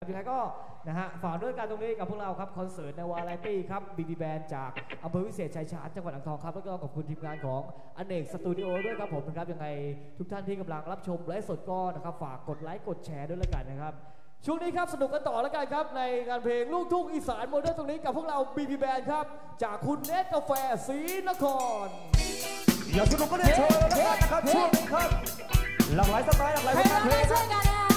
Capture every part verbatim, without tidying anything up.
ยังไงก็นะฮะฝากด้วยกันตรงนี้กับพวกเราครับคอนเสิร์ตในวาไรตี้ครับบีบีแบนด์จากอำเภอวิเศษชัยชาญจังหวัดอ่างทองครับแล้วก็ขอบคุณทีมงานของอเนกสตูดิโอด้วยครับผมนะครับยังไงทุกท่านที่กำลังรับชมไลฟ์สดก็นะครับฝากกดไลค์กดแชร์ด้วยแล้วกันนะครับช่วงนี้ครับสนุกกันต่อแล้วกันครับในงานเพลงลูกทุ่งอีสานโมเดิร์นตรงนี้กับพวกเราบีบีแบนด์ครับจากคุณเนตกาแฟศรีนครอย่าสนุกก็ได้โชว์แล้วกันนะครับช่วงนี้ครับหลากหลายสไตล์หลากหลายผลงานเพลงครับ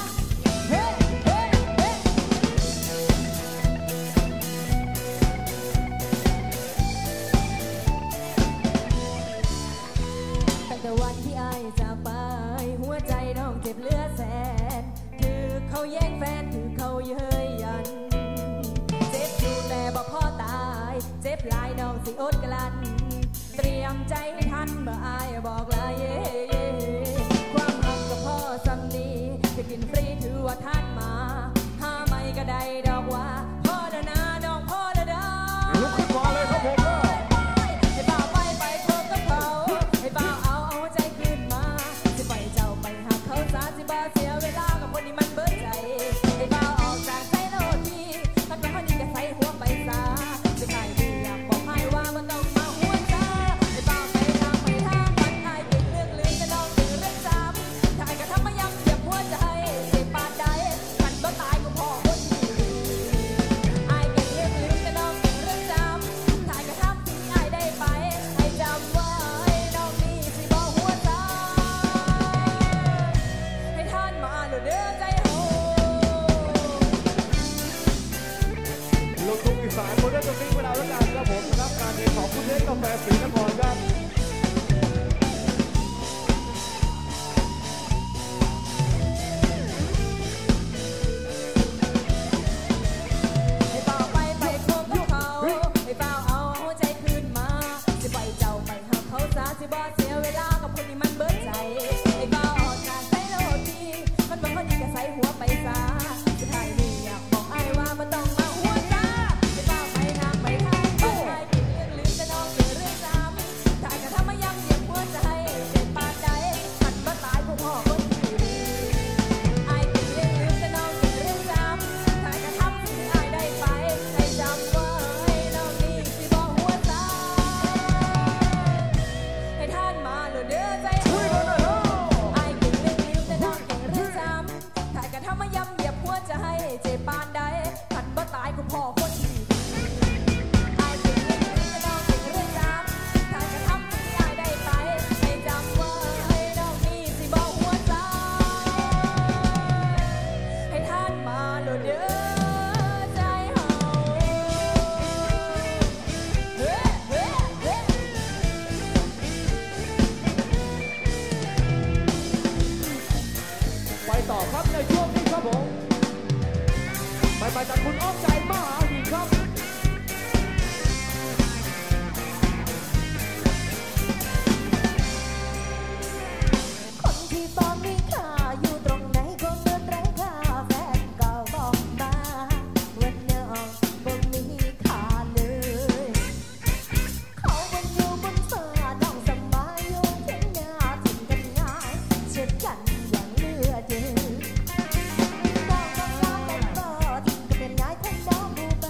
แต่วันที่อายจากไปหัวใจน้องเจ็บเลือดแสนคือเขาแย่งแฟนคือเขาเย้ยยันเจ็บอยู่แต่บอกพ่อตายเจ็บลายน้องสิอดกลั้นเตรียมใจให้ทันเมื่ออายบอกลาเย่ความหักกับพ่อสำนีจะกินฟรีถือว่าท่านมาห้าไม่ก็ได้ดอกว่าพ่อเด้อนะน้องพ่อเด้อดาลุกขึ้นมาเลยครับผมให้บ่าวไปไปพบกับเขาให้บ่าวเอาเอาใจคืนมาสิไปเจ้าไปหาเขาซาสิบ่เสียเวลากับคนนี้มันเบิดใจให้บ่าวออกจากใจโลดทีถ้าเป็นคนนี้ก็ใส่หัวไปซาจะใครดีอยากบอกให้ว่ามันต้องมาหัวใจให้บ่าวไปทางไปทางวันไทยเก่งเรื่องลืมจะน้องตื่นเรื่องจำถ้าไอ้กระทำมายังเหยียบหัวใจเจ็บปานใดมันก็ตายก็พอคนที่ไอ้เก่งเรื่องลืมจะน้องตื่นเรื่องจำถ้าไอ้กระทำที่ไอ้ได้ไปให้จำไว้น้องนี่สิบอกหัวใจให้ท่านมาหลุดเด้อใจโหลูกทุ่งอีสานโมเดิร์นตรงนี้เวลาแล้วกันครับผมนะครับการเพลงของคุณเนตกาแฟศรีนครครับให้บ่าวไปไปพบกับเขาให้บ่าวเอาหัวใจคืนมาสิไปเจ้าไปหาเขาซะสิบ่เสียเวลากับคนนี้มันเบิดใจให้บ่าวออกจากใจโลดทีมันบอกคนนี้ก็ใส่หัวไปซะสุดท้ายนี่อยากบอกไอ้ว่ามันต้องมาหัวใจให้บ่าวไปทางไปทางไปให้กินเรื่องลืมจะน้องเกิดเรื่องจำถ้าจะทำมายังเหยียบหัวใจเจ็บปานใดหันมาตายพวกพ่อคนที่ไอ้กินเรื่องลืมจะน้องเกิดเรื่องจำถ้าจะทำที่ไอ้ได้ไปให้จำไว้น้องนี่สิบอกหัวใจให้ท่านมาหลุดเด้อใจโหไอ้กินเรื่องลืมจะน้องเกิดเรื่องจำถ้าจะทำมายังเหยียบหัวใจเจ็บปานใดหันมาตายพวกพ่อคนที่ไอ้กินเรื่องลืมจะน้องเกิดเรื่องจำถ้าจะทำที่ไอ้ได้ไปให้จำไว้น้องนี่สิบอกหัวใจให้ท่านมาหลุดเด้อใจเฮาเฮ้เฮ้เฮ้ไปต่อครับในช่วงนี้ครับผมไปไปจากคุณอ้อมใจมหาหินครับคนที่ตอนมีค่าอยู่ตรงไหนก็เมื่อไรค่าแฟนเก่าบอกมาวันน้องบ่มีค่าเลยเขาบนอยู่บนฟ้าน้องสบายอยู่ที่หน้าทิ้งกันง่ายเชื่อกันอย่างเลือดเดือดบอกกันว่าเป็นบ่ทิ้งกันเป็นง่ายคนน้องดู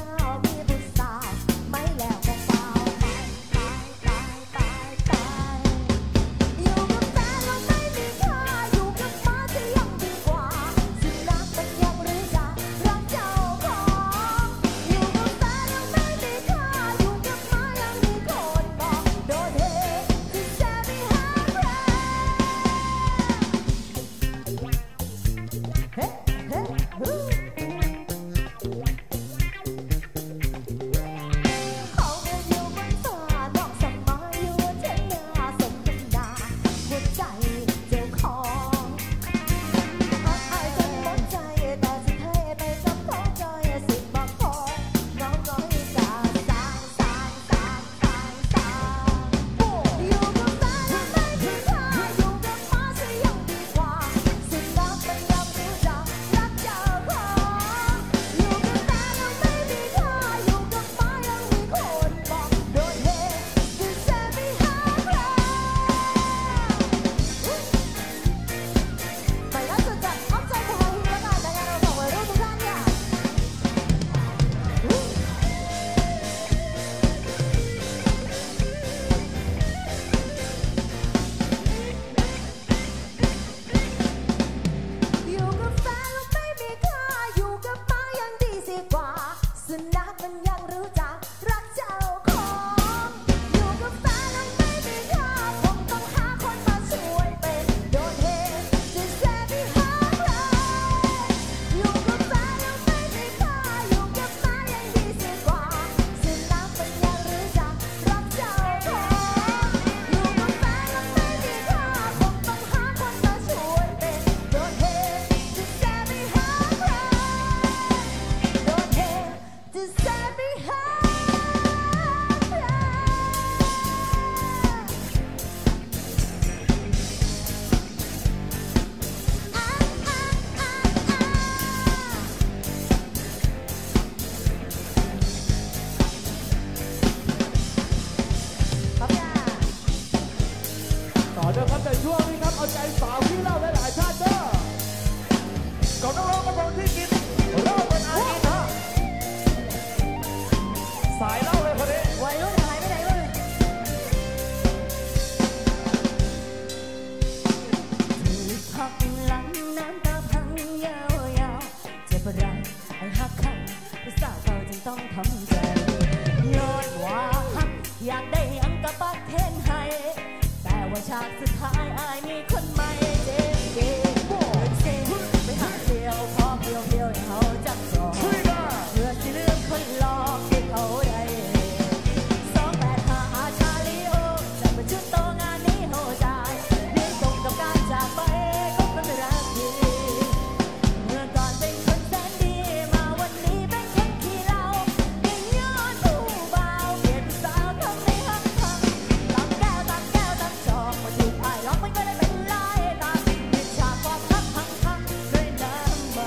บ่ไรไอ้ฮักขังผู้สาวเขาจึงต้องทำใจย้อนว่าฮักอยากได้ยังกับบักเทนให้แต่ว่าฉากสุดท้ายอายมีคนใหม่เจ๊เก๋เดินเซ่ไปหาเดียวพอเพียวเพียวให้เขาจับจองเพื่อสิลืมคนหลอกที่เขาได้สองแปดห้าอาชาลีโอจะมาชุดโตงานนี้โหใจเรื่องตรงกับการจากไปก็คนรักดีเมื่อก่อนเป็นคนแสนดีมาวันนี้เป็นคนขี้เหล้าเป็นย้อนผู้บ่าวเปลี่ยนสาวทำให้หักพังตั้งแก้วตั้งแก้วตั้งจอกมาถูกอายล็อกมันก็ได้เป็นลายตาปิดฉากความรักพังพังด้วยน้ำเมา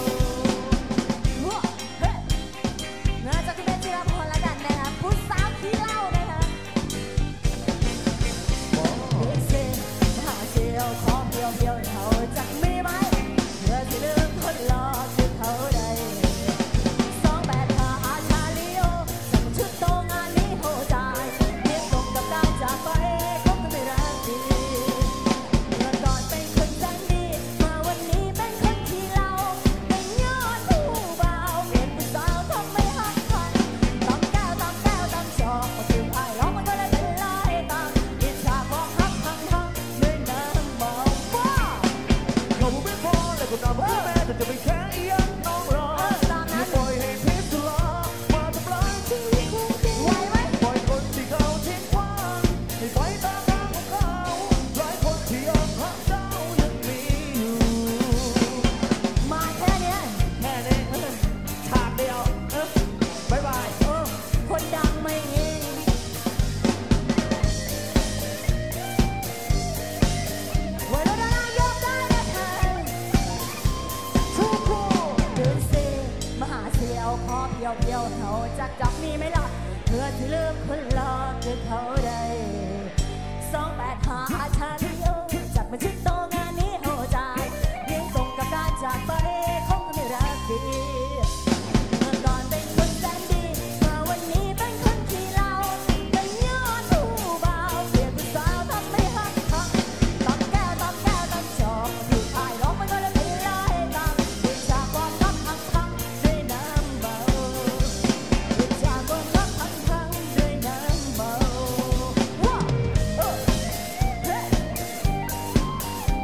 เฮ้เนื่องจากที่เป็นจิรพรและกันนะครับผู้สาวขี้เหล้านะครับเด็กเซ่หาเชียวขอเพียวเพียวเขาจักมีไหมเพื่อสิลืมคนหลอกที่เขาได้สองแปดห้าอาชาลีโอจะมาชุดโตงานนี้โหใจเรียกตรงกับการจากไปคงไม่รักดีเมื่อก่อนเป็นคนแสนดีมาวันนี้เป็นคนขี้เหล้าเป็นย้อนผู้บ่าวเปลี่ยนเป็นสาวทำไม่หักพังตั้งแก้วตั้งแก้วตั้งจอกมาถึงไอ้ร้องมันก็เลยเป็นลายตาปิดฉากบอกหักพังพังด้วยน้ำเมาว้าเขาไม่พอและก็ตามมาแม่แต่จะไม่แค่ยังน้องรออย่าปล่อยให้เพชรสุรามาทำลายชีวิตของพี่ไหวไหมปล่อยคนที่เขาทิ้งกว้างให้ไปตามทางของเขาหลายคนที่ยอมหักเจ้ายังมีอยู่มาแค่เนี้ยแค่นี้ฉากเดียวเออบายบายเออคนดังไม่เองไว้แล้วนะยกได้นะเธอทุกคู่เดินเซมาหาเสียวขอเพียวเพียวเขาจักจับมีไหมล่ะเพื่อที่ลืมคนหลอกคือเขาได้สองแปดห้าอาชาลีโอจับมาชุดโตงานนี้โหใจเรียงตรงกับการจากไปคงไม่รักดีเมื่อก่อนเป็นคนแสนดีมาวันนี้เป็นคนขี้เหล้าเป็นย้อนผู้บ่าวเปลี่ยนเป็นสาวทำให้หักพังตั้งแก้วตั้งแก้วตั้งจอกถูกอายร้องมันก็เลยเป็นลายตาปิดฉากความรักพังพังด้วยน้ำเมาปิดฉากความรักพังพังด้วยน้ำเมาว้าเออเฮ้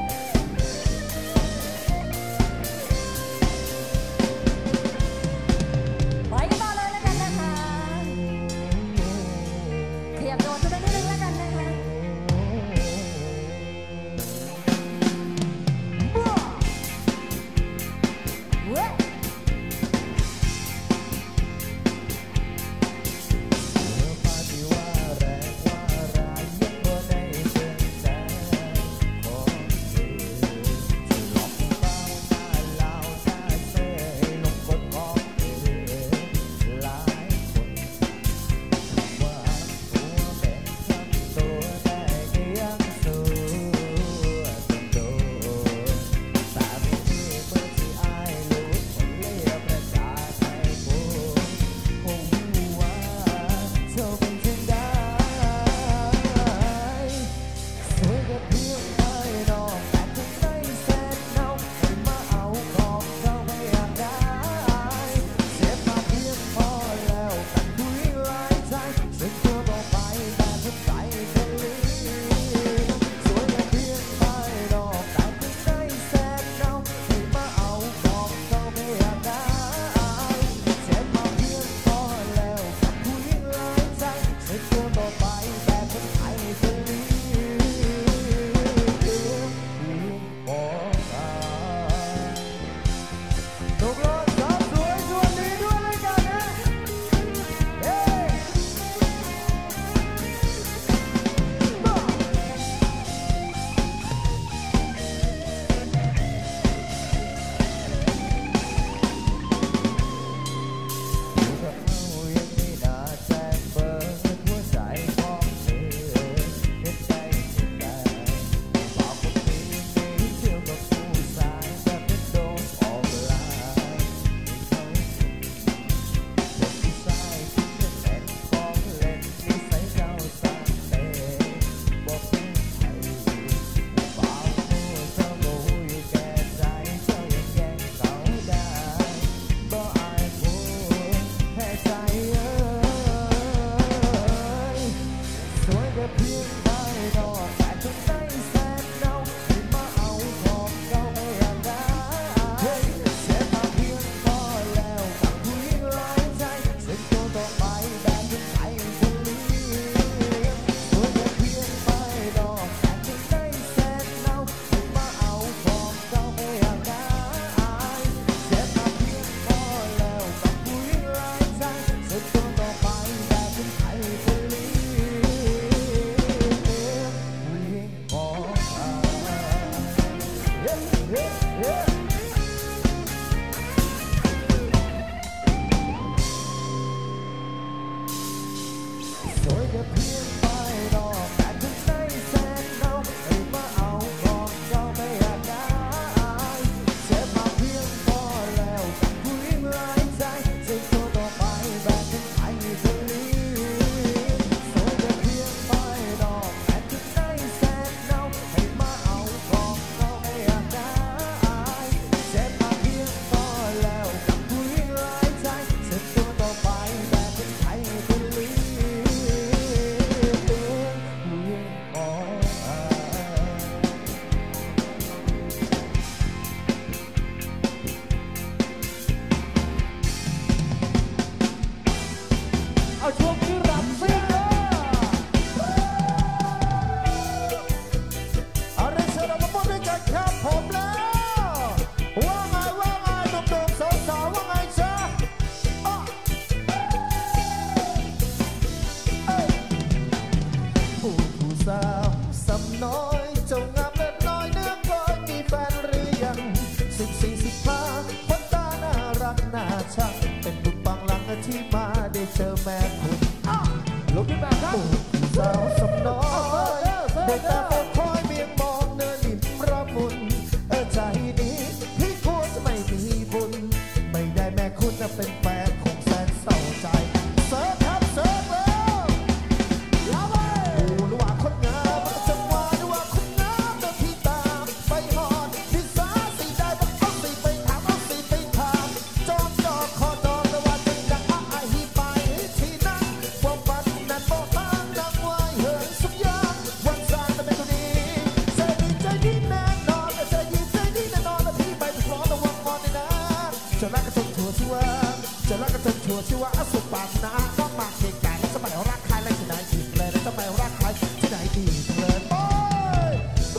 คุณจะเป็นแฟนคงแสนเศร้าใจเสิร์ฟครับเสิร์ฟแล้วยาวไปดูหรือว่าคนงามจังหวะหรือว่าคนงามเดินที่ตามไปหอดที่สาสีได้บักเอาสีไปถามเอาสีไปถามจอมจอคอจอมแต่ว่าจังจังอาไอฮีไปที่นั่นความฝันนั้นบอกทางดังไว้เหินสุดยอดวันสายจะเป็นคนดีใจดีใจดีแน่นอนใจดีใจดีแน่นอนแล้วพี่ไปถึงร้อนระวังงอนเลยนะจะรักกันจนชัวร์ชัวร์จะรักกันจนชัวร์ชัวร์อสุปานาน้องมาเกะกะสมัยรักใครและที่ไหนจีบเลยสมัยรักใครที่ไหนดีเลยโอ้ย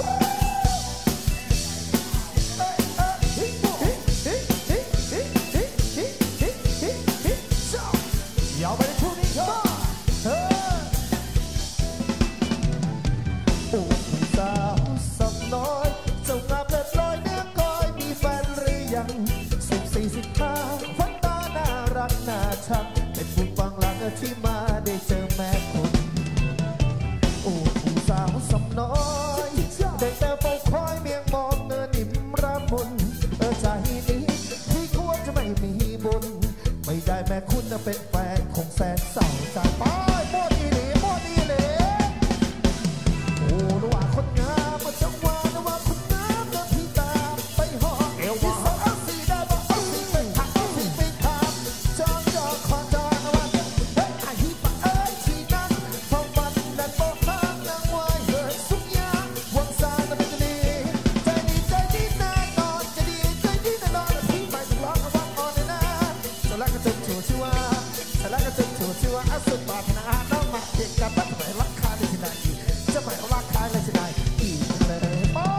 ยาวไปในช่วงนี้ครับโอ้สาวสับน้อยเจ้างามเลิศลอยเนื้อก้อยมีแฟนหรือยังสิบสี่สิบห้าฟันตาน่ารักน่าชังเป็นบุญบางหลังที่มาได้เจอแม่คนโอ้สาวสับน้อยได้แต่เฝ้าคอยเมียงมองเนื้อนิ่มระมุนเออใจนี้ที่ควรจะไม่มีบุญไม่ได้แม่คุณจะเป็นแฟนคงแสนเศร้าใจไปโมดอีหลีโมดอีหลีโอ้นึกว่าคนงามมาจังหวะนึกว่าคนงามเดินที่ตามไปหอเอวที่สองเอาสีได้บอกเอาสีไปถักเอาสีไปทำจอจอคอจอนะว่าเฮ้ยไอ้ฮีปะเอ้ยที่นั่นพอมันนั่นบอกทางนางวายเหินสุกยาวังซาจะเป็นจะดีใจดีใจดีแน่นอนจะดีใจดีแน่นอนพี่ไปถึงร้อนระวังอ่อนเลยนะจะรักกันจนชัวร์ชัวร์จะรักกันจนชัวร์ชัวร์อสุปาธนาน้องมาเด็กกันบ้านไปรักคาได้ที่ไหนจะไปรักคาได้ที่ไหนอีกเลยโอ้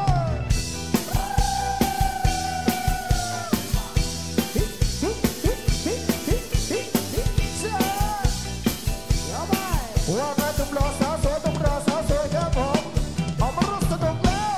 ว่าไงต้องรอสาวสวยต้องรอสาวสวยครับผมเอามาร่วมสนุกแล้ว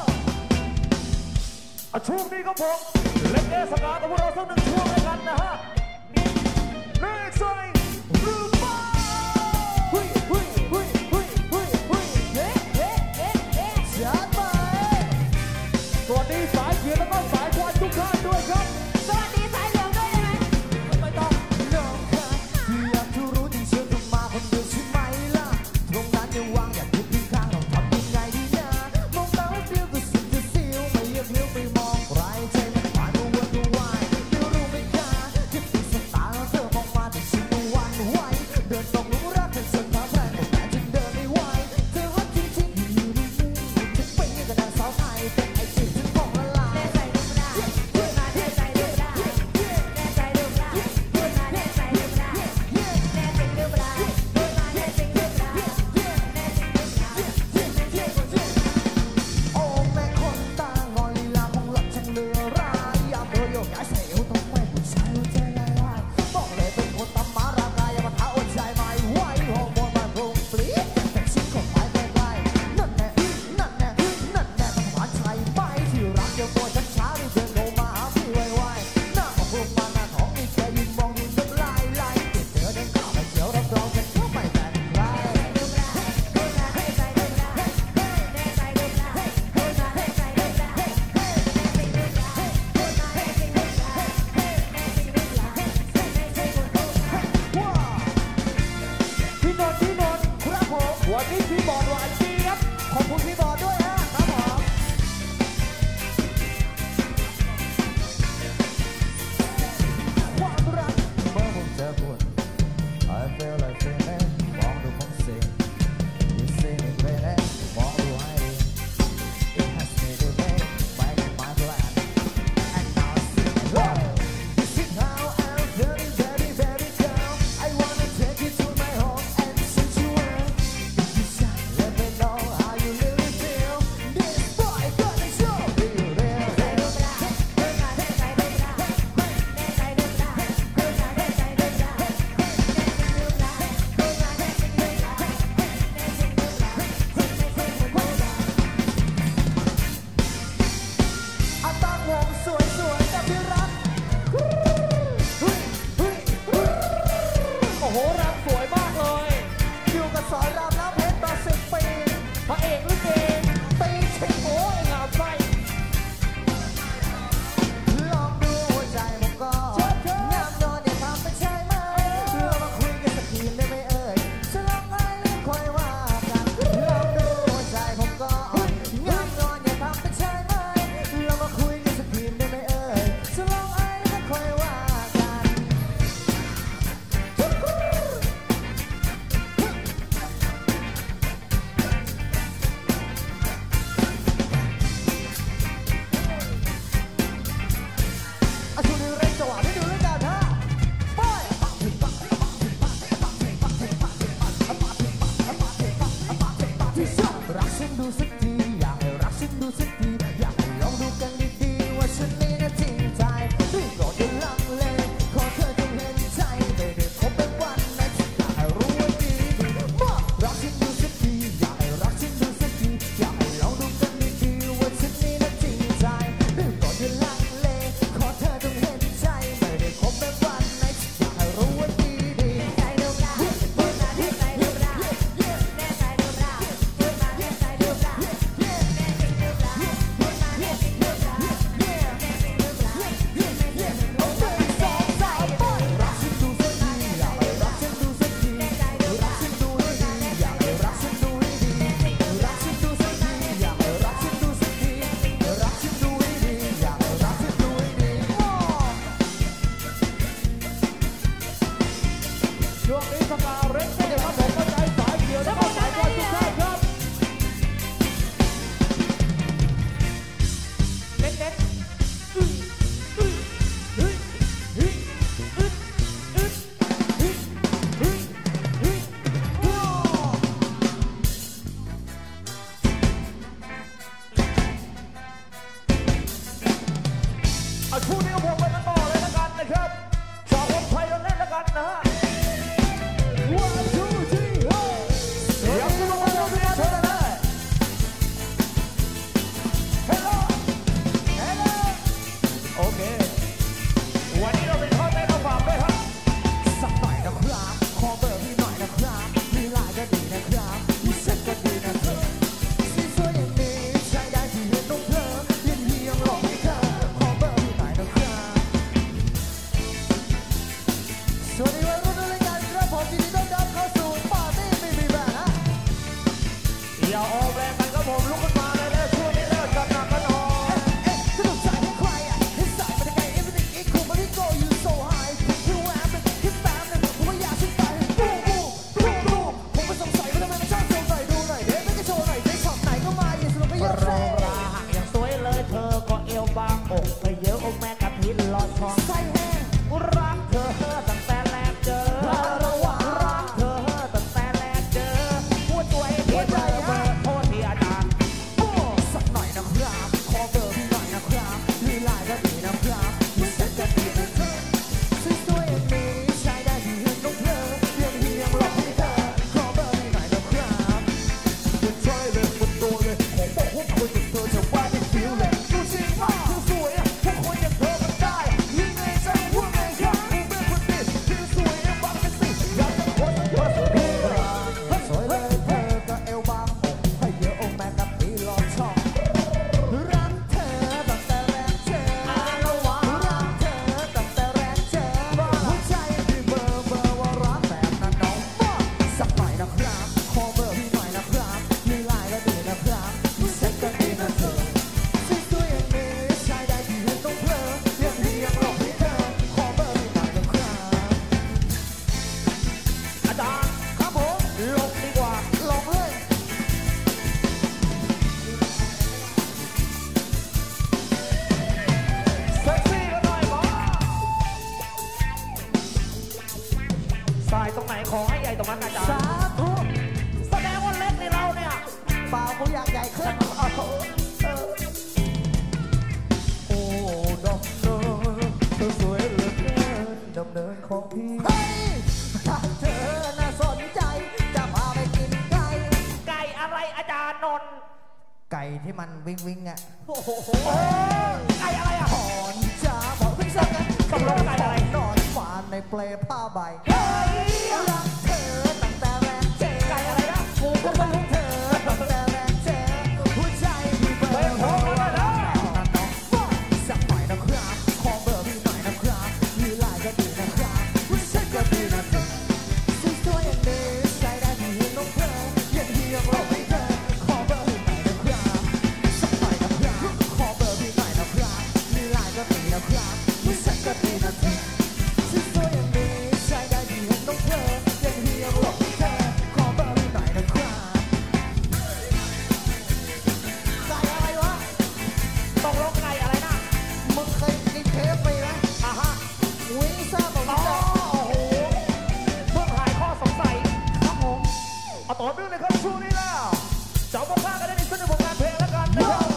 ช่วงนี้ครับผมเล่นเอสกากับพวกเราสักหนึ่งช่วงด้วยกันนะฮะนี่เล่นใจหรือเปล่าหุ้ยหุ้ยหุ้ยหุ้ยหุ้ยหุ้ยเฮ้เฮ้เฮ้เฮ้จัดไปสวัสดีสายเขียวแล้วก็สายควันทุกท่านด้วยครับสวัสดีสายเหลืองด้วยได้ไหมไม่ต้องน้องค่ะที่อยากจะรู้จริงเชื่อต้องมาคนเดียวใช่ไหมล่ะตรงนั้นยังวางอยากคิดถึงข้างเราทำยังไงดีนะมองตาเดียวก็สิ่งจะเสียวไม่เยียบเลี้ยวไม่มองใครใจมันผ่านมาวนดูวายเดี๋ยวรู้ไหมคะคิดถึงสตาร์เธอมองมาแต่ฉันไม่หวั่นไหวเดินตรงรู้รักกันจนท้าแพร่แต่จนเดินไม่ไหวเธอฮัทจริงๆอยู่ในมือจะเป็นยังไงกันสาวไทยแต่ไอ้สิ่งฉันมองละลายแน่ใจดูได้พูดมาแน่ใจดูได้แน่ใจดูได้พูดมาแน่ใจดูได้แน่จริงดูได้พูดมาแน่จริงดูได้แน่จริงดูได้โอ้แม่คนตางอนลีลาของหลับช่างเหลือร้ายยามเธอโยกย้ายเสียวต้องไม่ผู้ชายหัวใจลายลายบอกเลยเป็นคนตำมาร่างกายอย่ามาท้าอดใจไม่ไหวฮอร์โมนมันพุ่งปรี๊ดแต่ชิ้นของไม้ใกล้ๆนั่นแน่นั่นแน่นั่นแน่ต้องหวานใจไปที่รักเดี๋ยวตัวฉันช้ารีบเดินเข้ามาหาพี่ไวๆหน้าออกลงมาหน้าท้องนี่แกยืนมองยืนน้ำลายไหลเดี๋ยวเจอเดินเข้าไปเขียวรับรองฉันก็ไม่แบ่งใครดูได้พูดมาแน่ใจดูได้แน่ใจดูได้พูดมาแน่ใจดูได้แน่จริงดูได้พูดมาแน่จริงดูได้แน่จริงดูได้แน่จริงดูได้แน่จริงดูได้ว้าพี่นนท์พี่นนท์ครับผมวันนี้พี่บอลหวานเจี๊ยบขอบคุณพี่บอลด้วยฮะครับผมความรักเมื่อผมเจอคุณ I feel like feeling มองดูผมสิ You see me baby มองดูให้ดี It has me to make make my plan and now see me You see how I'm very very very down I wanna take you to my home and sit you out If you shine let me know how you really feel ตายตรงไหนขอให้ใหญ่ตรงนั้นอาจารย์สาธุแสดงว่าเล็กในเราเนี่ยเปล่ากูอยากใหญ่ขึ้นโอ้ดำเนินเธอสวยเหลือเกินดำเนินของพี่เฮ้ยถ้าเธอน่าสนใจจะพาไปกินไก่ไก่อะไรอาจารย์นนท์ไก่ที่มันวิ่งวิ่งอ่ะโอ้โหไก่อะไรอ่ะถอนจ้าบอกวิ่งสักกันตกลงไก่อะไรนอนฝันในเปลผ้าใบเฮ้ยรักเธอตั้งแต่แรกเจอไก่อะไรนะกูก็รักเธอตั้งแต่แรกเจอหัวใจพี่เบิร์ดโอ้โหสักหน่อยนะครับขอเบอร์พี่หน่อยนะครับมีไลน์ก็ดีนะครับวิเศษก็ดีนะครับสวยๆอย่างนี้ใช้ได้ที่เห็นน้องเธอยังที่ยังรอไม่เจอขอเบอร์พี่หน่อยนะครับสักหน่อยนะครับขอเบอร์พี่หน่อยนะครับมีไลน์ก็ดีนะครับวิเศษก็ดีนะครับสวยๆอย่างนี้ใช้ได้ที่เห็นน้องเธอยังที่ยังรอไม่เจอขอเบอร์พี่หน่อยนะครับไก่อะไรวะตกลงไก่อะไรนะมึงเคยกินเคฟไปไหมอ่ะฮะวิงซ่าบอกว่าโอ้โหเพื่อหายข้อสงสัยครับผมเอาต่อเนื่องเลยครับช่วงนี้แล้วจับมาพากันได้ในสนุกงานเพลงแล้วกันนะครับ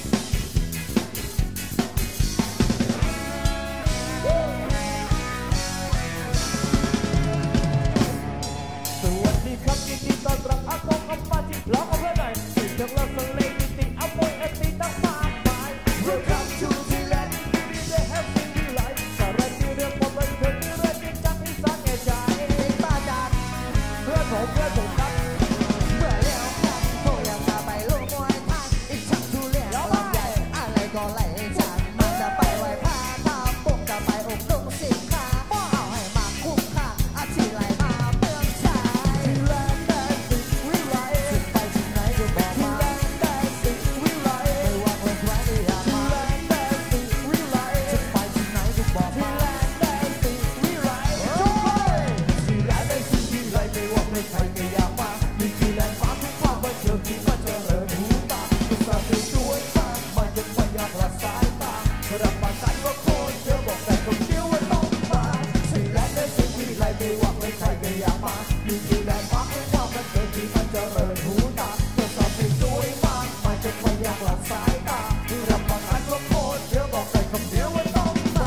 สวัสดีครับยินดีต้อนรับอากงอาม่าที่ร้องกับเพื่อนหน่อยสิ่งที่เราสเลนิติอโมยเอตีตั้งมากมาย Welcome to Thailand we dey have city life สารที่เรื่องความบันเทิงที่เรื่องจริงจังที่สร้างแก่ใจป้าจัดเพื่อนผมเพื่อนผมครับเมื่อแล้วกันโทรอยากจะไปลูกมวยไทยอีกช่างทุเรียนลำใหญ่อะไรก็ไหลจัดมันจะไปไหวพาทำปุ่มจะไปอบรมสินค้าเอาให้มาคุ้มค่าอาชีพไหลมาเมืองชายที่แลนด์ได้สิวิไลจะไปที่ไหนก็บอกมาที่แลนด์ได้สิวิไลไม่ว่างเลยใครก็อยากมาที่แลนด์ได้สิวิไลจะไปที่ไหนก็บอกมาที่แลนด์ได้สิวิไลที่แลนด์ได้สิวิไลไม่ว่างเลยใครก็อยากมามีที่แลนด์ฟ้าทุกความบันเทิงที่มันเจริญหูตาทุกสาวสวยๆมากมันยังไม่อยากละสายตารับประกันว่าโคตรเยอะบอกแต่คนเดียวว่าต้องมาที่แลนด์ได้สิวิไลไม่ว่างเลยใครก็อยากมามีที่แลนด์ฟ้าทุกความบันเทิงที่มันเจริญหูตาทุกสาวสวยๆมากมันยังไม่อยากละสายตารับประกันว่าโคตรเยอะบอกแต่คนเดียวว่าต้องมา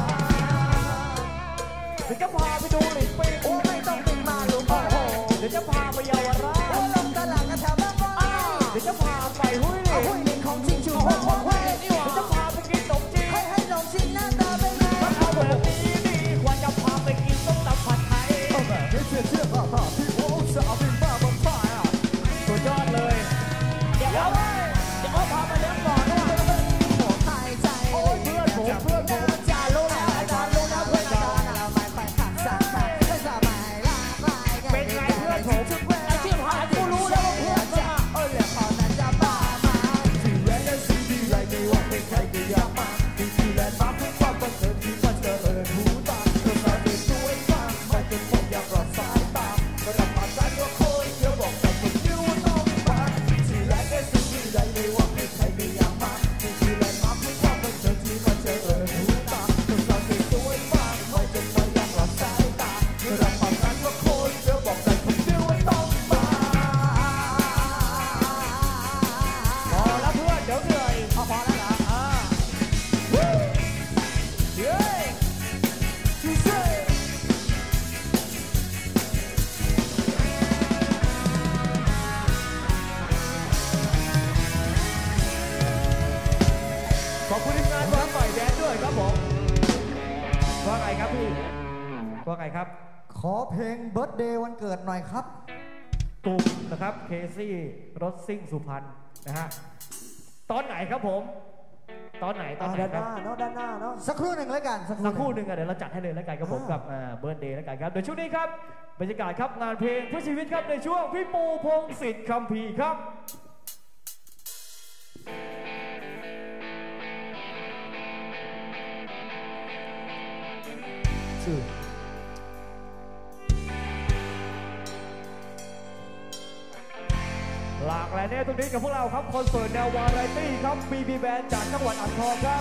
เดี๋ยวจะพาไปดูหลิงปิงโอ้ไม่ต้องบินมาหรือโอ้โหเดี๋ยวจะพาไปเยาวราชโอ้ลงตลาดกระแถวบ้างก็เดี๋ยวจะพาไปหุ้ยเอาหุ้ยเล่นของจริงชูหัวหัวหุ้ยเดี๋ยวจะพาไปกินขนมจีนให้ให้ขนมจีนหน้าตาเป็นไงเอาแบบนี้ดีกว่าจะพาไปกินต้มตำผัดไทยเอาแบบไม่เชื่อเชื่อข้าข้าพี่โอ้จะเอาบินมาบนฟ้าอ่ะสุดยอดเลยเดี๋ยวเอาเดี๋ยวเอาพาไปเลี้ยงก่อนนะขอหายใจโอ้ยเพื่อนผมเพื่อนผมอาจารย์รู้แล้วอาจารย์รู้แล้วเพื่อนอาจารย์เราไม่ไปขัดสักขัดไม่สบายละไม่เป็นไงเพื่อนผมไอ้ที่หายกูรู้แล้วเพื่อนจะเออเหลือพอนั้นจะบ้ามาที่แรกได้สิ่งที่ไรไม่ว่าเป็นใครก็อยากมาที่ที่แรกมาเพื่อความบันเทิงที่มันเจริญหูตาเธอสาวสวยมากมันจนผมอยากรอสายตารับประกันว่าโคตรเยอะบอกแต่คนเดียวว่าต้องมาที่แรกได้สิ่งที่ไรไม่ว่าเป็นใครก็อยากมาที่ที่แรกมาเพื่อความบันเทิงที่มันเจริญหูตาเธอสาวสวยมากมันจนผมอยากรอสายตารับประกันว่าโคตรเยอะบอกแต่คนเดียวว่าต้องมาพอแล้วเพื่อนเดี๋ยวเหนื่อยพอพอแล้วเหรออ่าเฮ้ยเฮ้ยชูเซ่ขอบคุณทีมงานบ้านใหม่แดนด้วยครับผมว่าไงครับพี่ว่าไงครับขอเพลงเบิร์ธเดย์วันเกิดหน่อยครับกลุ่มนะครับเคซี่รถซิ่งสุพรรณนะฮะตอนไหนครับผมตอนไหนตอนไหนครับด้านหน้าเนาะด้านหน้าเนาะสักครู่หนึ่งแล้วกันสักครู่หนึ่งอ่ะเดี๋ยวเราจัดให้เลยแล้วกันครับผมกับเบิร์ธเดย์แล้วกันครับเดี๋ยวช่วงนี้ครับบรรยากาศครับงานเพลงเพื่อชีวิตครับในช่วงพี่ปูพงศิษฐ์คัมภีร์ครับชื่อหลากหลายแน่ตรงนี้กับพวกเราครับคอนเสิร์ตแนววาไรตี้ครับ บี บี Band จากจังหวัดอ่างทองครับ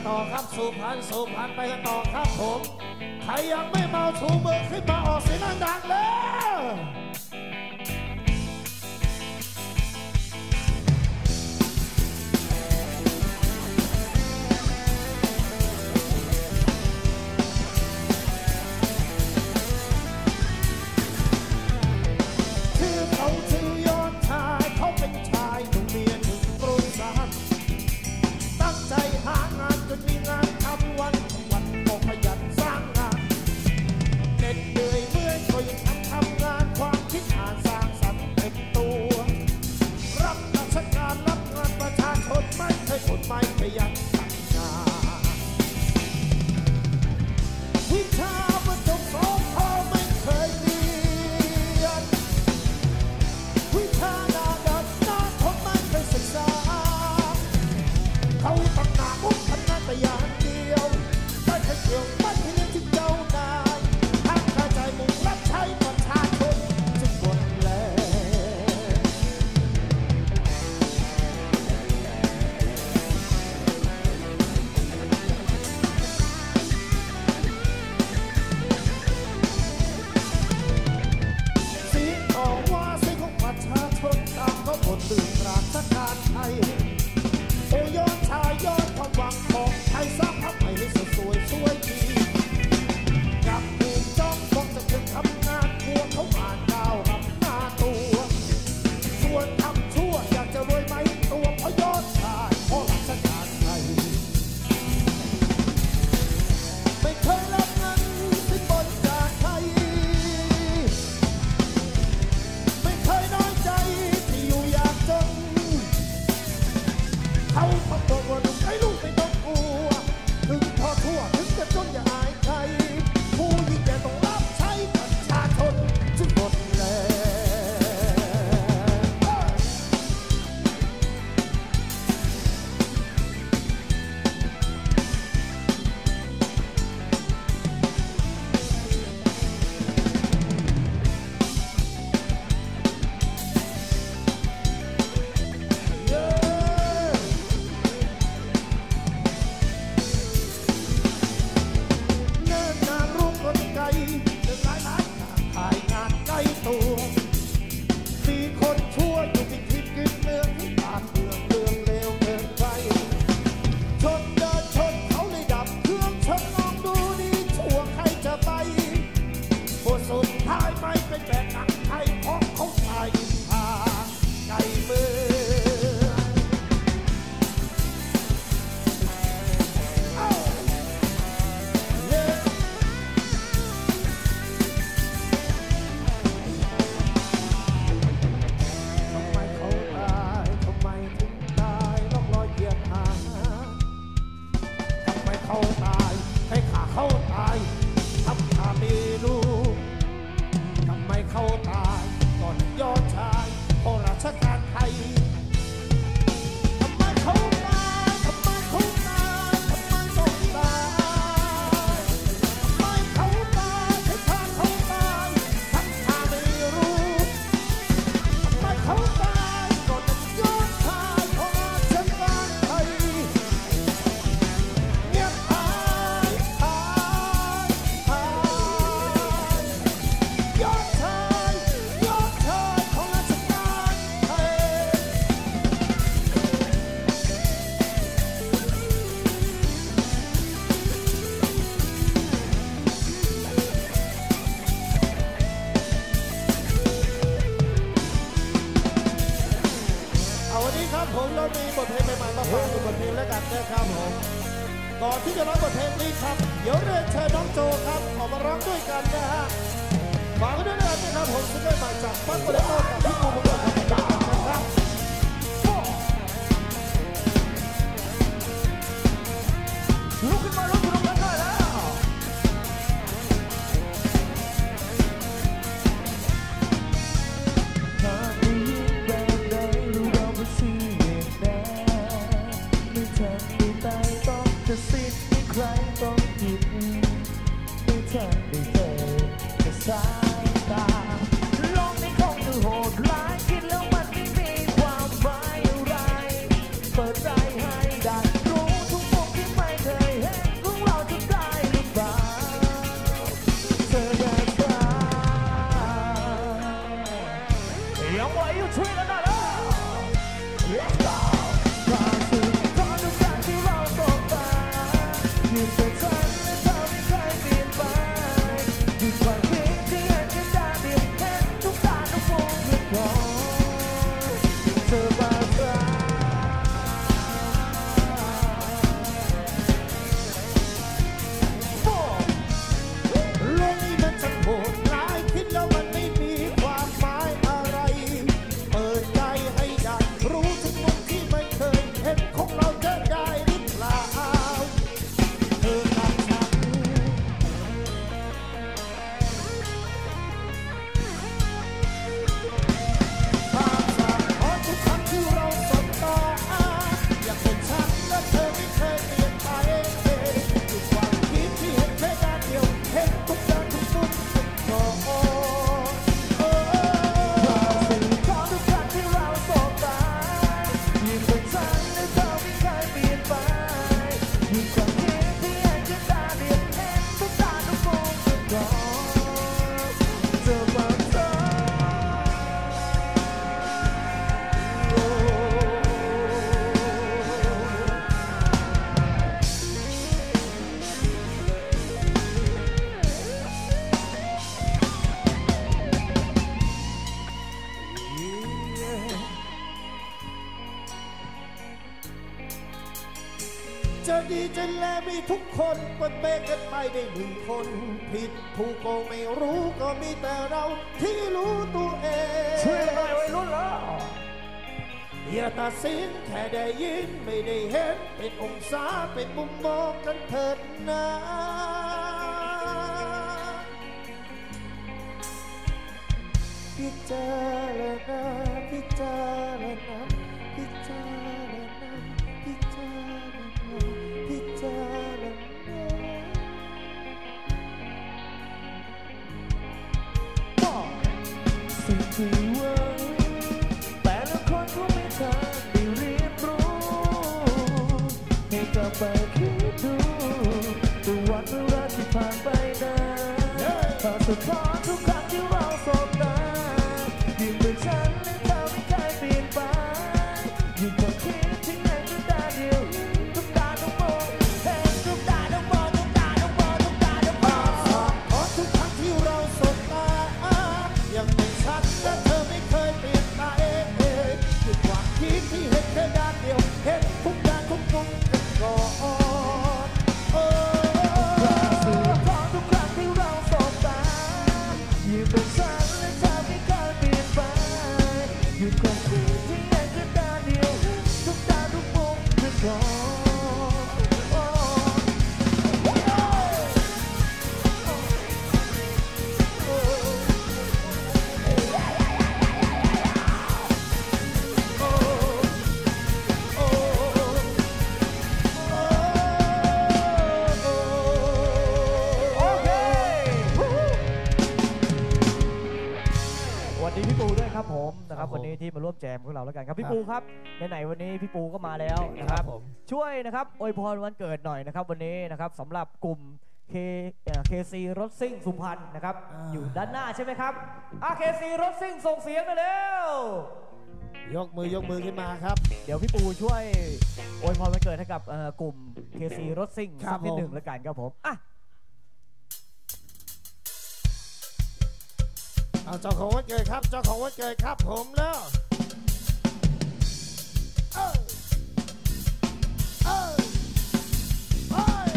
ต่อครับสู่พันสู่พันไปกันต่อครับผมใครยังไม่เมาชูมือขึ้นมาออกเสียงดังๆเลยชื่อเขาชื่อยอดชายเขาเป็นชายหนุ่มเมียหนึ่งกรุงศาลตั้งใจหางานจนมีงานทำวันวันก็ขยันสร้างงานเหน็ดเหนื่อยเมื่อยก็ยังทำทำงานความคิดอ่านสร้างสรรค์เต็มตัวรับราชการรับงานประชาชนไม่เคยคนไม่ขยันทำงานวิชาประจบสอบพอไม่เคยเรียนวิชาหน้าดัดหน้าทนไม่เคยศึกษาเขาตั้งหน้ามุ่งทำงานแต่อย่างเดียวไม่เคยเกี่ยวไม่เคยเลี้ยงที่เจ้านายทั้งกระจายมุ่งรับใช้ประชาชนจึงหมดแรงเสียงต่อว่าเสียงของประชาชนตามเขาบทตื่นราชการไทยโอ้ยอดชายยอดความหวังของไทยสร้างพรรคใหม่ให้สวยสวยดีกับผู้จ้องต้องจะถึงทำงานกลัวเขาอ่านดาวรับหน้าตัวส่วนทำชั่วอยากจะรวยไหมตัวเพราะยอดชายเพราะราชการไทยไม่เคยรับเงินสินบนจากไทยไม่เคยน้อยใจที่อยู่อยากจนเขาทำบอกว่าลูกไอ้ลูกไม่ต้องกลัวถึงพอทั่วถึงจะจนอย่าอายใครผู้ยิ่งใหญ่ต้องรับใช้ประชาชนจึงหมดแรงเนิ่นนานรุ่งรถไกลเดินหลายหลายงานถ่ายงานใกล้ตัวมีคนชั่วอยู่ที่ทิพย์กินเมืองที่บ้านเมืองเรื่องเลวเกินไปชนเดินชนเขาเลยดับเครื่องชนลองดูดีชั่วใครจะไปบทสุดท้ายไม่เป็นแบบหนังไทยเพราะเขาตายทางไกลเมืองเอ้าเย้ ทำไมเขาตายทำไมถึงตายล่องรอยเหยียดหาทำไมเขาตายให้ขาเขาตายทำขามีลูกทำไมเขาตายก่อนยอดชายโอราชการไทยทำไมเขาตายทำไมเขาตายทำไมต้องตายทำไมเขาตายให้ขาเขาตายทำขาไม่รู้ ทำไมเขาตายก่อนเป็นยอดชายของราชการไทยเงียบหายหายหายยอดชายยอดชายของราชการไทยเอาวันนี้ครับผมเรามีบทเพลงใหม่ๆมาฝากเป็นบทเพลงแล้วกันนะครับผมก่อนที่จะร้องบทเพลงนี้ครับเดี๋ยวเรียนเชิญน้องโจครับออกมาร้องด้วยกันนะฮะฝากไว้ด้วยนะครับผมซิงเกิลใหม่จากฟันโปรเตโต้กับพี่ปูมงคลนะครับ ลุกขึ้นมาลุกขึ้นมาได้แล้ว หากได้ยินแบบใดรู้เราไม่เสียแน่ไม่ทันได้ตายต้องจะสิ้นไม่ใครต้องหยิบไม่ทันได้เจอกับสายตาโลกนี้คงจะโหดร้ายจะดีจะแลมีทุกคนมันเบกกันไปได้หนึ่งคนผิดถูกก็ไม่รู้ก็มีแต่เราที่รู้ตัวเองช่วยหน่อยวัยรุ่นแล้วอย่าตัดสินแค่ได้ยินไม่ได้เห็นเป็นองศาเป็นมุมมองกันเถิดนะพิจารณาพิจารณาพิจารณาพิจารณาพิจารณาสิ่งที่หวังแต่ละคนก็ไม่ทางได้เรียนรู้ให้กลับไปคิดดูตัววันเวลาที่ผ่านไปนั้นถ้าสุดท้ายทุกครั้งที่เราสบตายิ่งเป็นฉันและเธอไม่เคยเปลี่ยนไปยิ่งความคิดที่ไหนก็ตาเดียวทุกตาต้องมองเห็นทุกตาต้องมองทุกตาต้องมองทุกตาต้องมองขอทุกครั้งที่เราสบตายังเป็นฉันและเธอไม่เคยเปลี่ยนไปยิ่งความคิดที่เห็นแค่ด้านเดียวเห็นทุกด้านทุกมุมกันก่อนทุกครั้งที่เราสบตายิ่งเป็นฉันและเธอไม่เคยเปลี่ยนไปยิ่งความคิดที่เห็นแค่ด้านเดียวทุกด้านทุกมุมกันก่อนผมนะครับวันนี้ที่มาร่วมแจมพวกเราแล้วกันครับพี่ปูครับไหนๆวันนี้พี่ปูก็มาแล้วนะครับช่วยนะครับอวยพรวันเกิดหน่อยนะครับวันนี้นะครับสำหรับกลุ่ม K เค ซี รถซิ่งสุพรรณนะครับอยู่ด้านหน้าใช่ไหมครับอ่ะ เค ซี รถซิ่งส่งเสียงมาเร็วยกมือยกมือขึ้นมาครับเดี๋ยวพี่ปูช่วยอวยพรวันเกิดให้กับกลุ่ม เค ซี รถซิ่งสักนิดหนึ่งแล้วกันครับผมอ่ะเอาเจ้าของวันเกิดครับเจ้าของวันเกิดครับผมแล้วเออเออเฮ้ย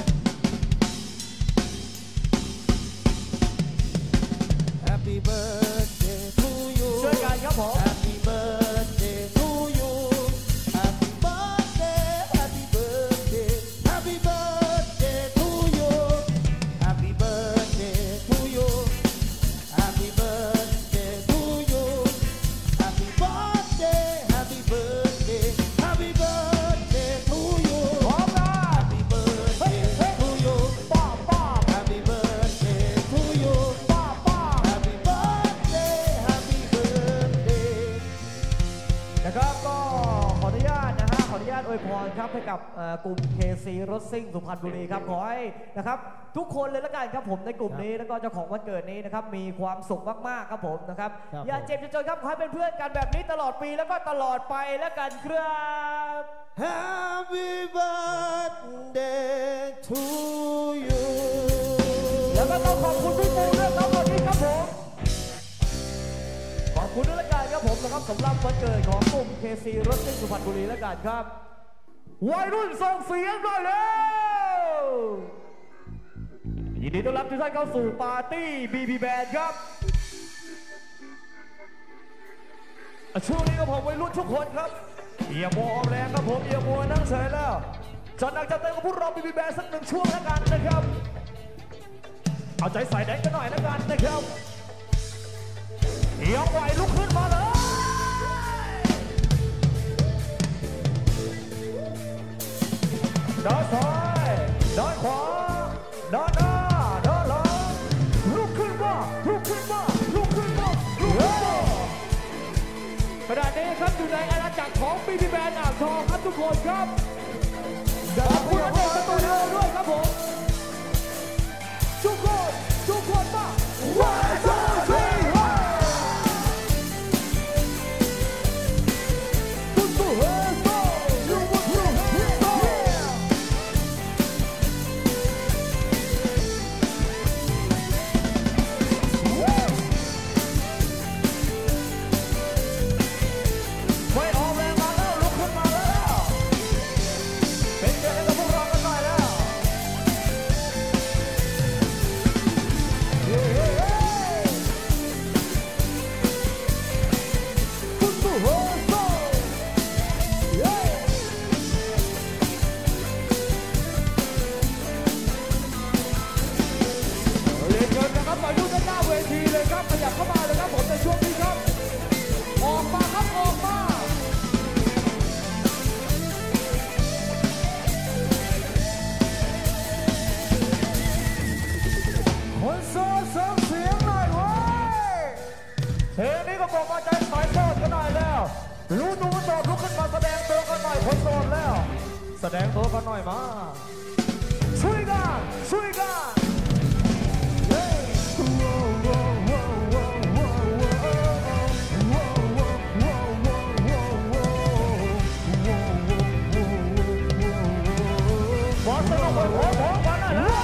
Happy birthday to you ช่วยกันครับผม Happy birthday to you Happy birthday Happy birthday Happy birthday to you Happy birthday to you Happy birthday to you Happy birthday Happy birthday Happy birthday to you พร้อมนะ Happy birthday to you ป้าป้า Happy birthday to you ป้าป้า Happy birthday Happy birthday นะครับก็ขออนุญาตนะฮะขออนุญาตอวยพรครับให้กับกลุ่ม เค ซี รถซิ่งสุพรรณบุรีครับขอให้นะครับทุกคนเลยละกันครับผมในกลุ่มนี้แล้วก็เจ้าของวันเกิดนี้นะครับมีความสุขมากๆครับผมนะครับอย่าเจ็บจนครับขอให้เป็นเพื่อนกันแบบนี้ตลอดปีแล้วก็ตลอดไปแล้วกันครับ Happy birthday to you แล้วก็ต้องขอบคุณพี่ปูด้วยครับวันนี้ครับผมขอบคุณด้วยละกันครับผมนะครับสำหรับวันเกิดของกลุ่ม เค ซี รถซิ่งสุพรรณบุรีละกันครับวัยรุ่นส่งเสียงหน่อยแล้วยินดีต้อนรับทุกท่านเข้าสู่ปาร์ตี้ บี บี Band ครับช่วงนี้ก็ผมวัยรุ่นทุกคนครับอย่ามัวออมแรงครับผมอย่ามัวนั่งเฉยแล้วจัดหนักจัดเต็มกับพวกเรา บี บี Band สักหนึ่งช่วงแล้วกันนะครับเอาใจใส่แดนกันหน่อยแล้วกันนะครับยังไหวลุกขึ้นมาเลยด้านซ้ายด้านขวาด้านหน้าด้านหลังลุกขึ้นมาลุกขึ้นมาลุกขึ้นมาลุกขึ้นมาขณะนี้ครับอยู่ในอาณาจักรของ บี บี Band อ่างทองครับทุกคนครับขอบคุณในสตูดิโอด้วยครับผมทุกคนทุกคนมา one two three ไม่ออกแรงมาแล้วลุกขึ้นมาแล้วเป็นไงกับพวกเรากันหน่อยโสดลุกขึ้นมาแสดงตัวกันหน่อยคนโสดแล้วแสดงตัวกันหน่อยมาช่วยกันช่วยกันบอสต้องไปหัวหมอกันนะนะ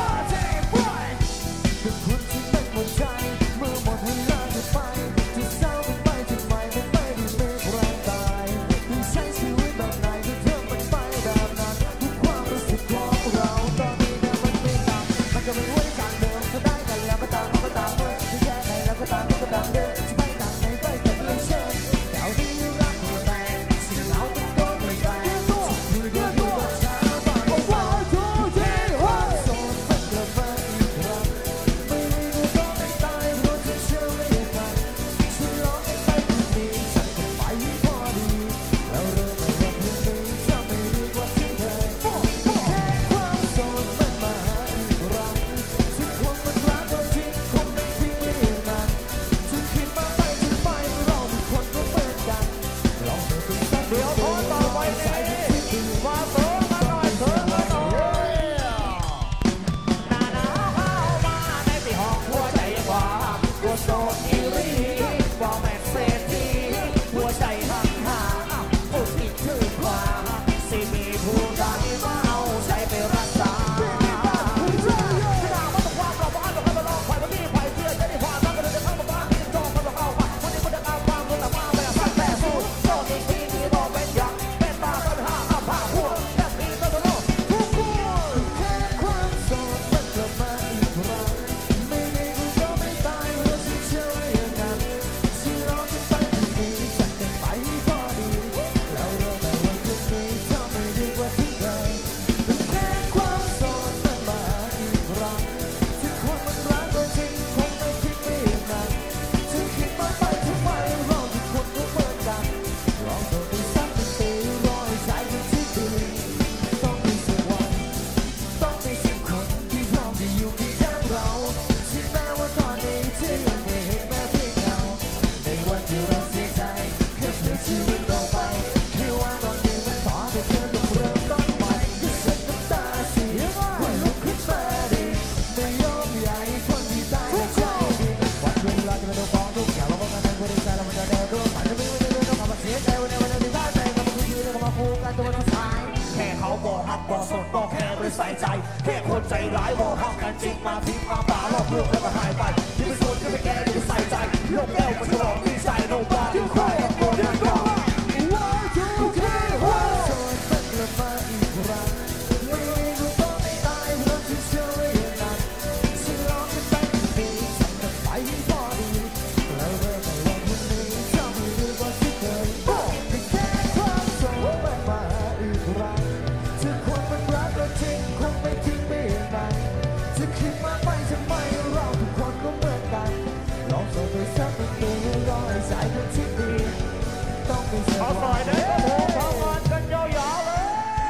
คือคุณที่เป็นหัวใจเมื่อหมดเวลาจะไปจะเศร้าไปไปจะไม่ไม่ไปที่ไม่แรงตายที่ใช้ชีวิตแบบไหนที่เธอมันไปแบบนั้นทุกความรู้สึกของเราตอนนี้เนี่ยมันไม่ต่างมันก็ไม่ไว้ทางเดิมถ้าได้กันแล้วก็ตามก็ตามเมื่อที่แค่ไหนแล้วก็ตามก็ตามเดิมจะไปต่างไหนไปแต่เรื่องเชิญแต่เอาที่รักหัวใจสิ่งเราต้องโดนไม่ไปมือเดียวอยู่กับฉันไปว่าทุกทีว่าโสดมันเกิดมาอีกครั้งไม่มีกูต้องไม่ตายเพราะเธอเชื่อไม่ได้ฉันร้องให้ไปทุกทีฉันก็ไปพอดีแล้วเริ่มมาว่าเพื่อนนี้จะไม่ดีกว่าที่เคยแค่ความโสดมันมาอีกครั้งทุกคนมันรักก็จริงคงไม่ทิ้งไม่นานฉันคิดมาไปถึงไปเราทุกคนก็เหมือนกันลองเดินไปสักเดียวพอต่อไปนี้มาโสดมาหน่อยเถอะมาหน่อยหน้าหนาวเข้ามาในที่ห้องหัวใจว่ากูโสดอีหลีว่าแม่เศรษฐีหัวใจห่างห่างผู้คิดถึงกว่าสิมีผู้ใดมาเอาใจไปรักษาขนาดว่าต้องความเราบ้านเราให้มาลองไข่มาดีไข่เพื่อจะได้ความรักก็เลยจะเข้ามาบ้านที่จองเขาจะเข้ามาวันนี้มันจะเอาความรู้แต่ว่าไม่อยากฟังแต่สู้โสดอีกทีที่รอเป็นอย่างเป็นตาปัญหาอาภาหัวแค่มีตัวโลกทุกคนแค่ความโสดมันกลับมาอีกครั้งไม่มีกูก็ไม่ตายเพราะฉันเชื่ออย่างนั้นฉันรอจะไปที่นี่ฉันจะไปพอดีแล้วเริ่มแต่วันพรุ่งนี้ทำไม่ดีกว่าที่เคยแค่ความโสดมันมาอีกครั้งทุกคนมันรักก็จริงคงไม่ทิ้งไม่นานฉันคิดมาไปทุกวันเราทุกคนก็เหมือนกันลองโดนไปสักเป็นปีรอให้ใจมันที่ดีต้องมีสักวันต้องมีสักคนที่พร้อมจะอยู่เคียงข้างเราถึงแม้ว่าตอนนี้เธอยังไม่เห็นแม้เพียงเงาในวันที่เราเสียใจแค่เพื่อชีวิตเราไปแค่ว่าตอนนี้มันขอให้เธอต้องเริ่มต้นใหม่ก็ฉันน้ำตาเสียวันลุกขึ้นมาดิไม่ยอมใหญ่คนที่ตายใจดีวันเวลาจะไม่ต้องฟ้องทุกอย่างเราบอกกันในบริษัทเรามันจะได้รู้มันจะไม่ไม่ได้รู้ต้องมาเสียใจวันนี้วันนี้ได้ใจก็มาคุยกันก็มาพูดกันตัวน้องชายแค่เขาบอกฮักบอกสนบอกแค่ไม่ใส่ใจแค่คนใจร้ายบอกฮักกันจริงมาทิ้งมาป่าหลอกลวงแล้วก็หายไปที่ไม่สนก็ไม่แก้ที่ไม่ใส่ใจโลกแก้วมันฉลองดีใจโลกบ้าที่ใครกับคนนั้นก็ว่าทุกทีว่าโสดมันกลับมาอีกครั้งไม่มีกูต้องไม่ตายเพราะฉันเชื่ออย่างนั้นฉันร้องกันไปทุกทีฉันจะไปพอดีแล้วเริ่มแต่วันพรุ่งนี้จะไม่ดีกว่าที่เคยแค่ความโสดมันมาอีกครั้งทุกคนมันรักก็จริงคงไม่ทิ้งไม่นานจะคิดมาไปทำไมเราทุกคนก็เหมือนกันลองโสดไปสักเป็นปีรอให้ใจมันที่ดีต้องมีสักวันเอาต่อยได้ก็โผล่ทำงานกันยาวๆเลย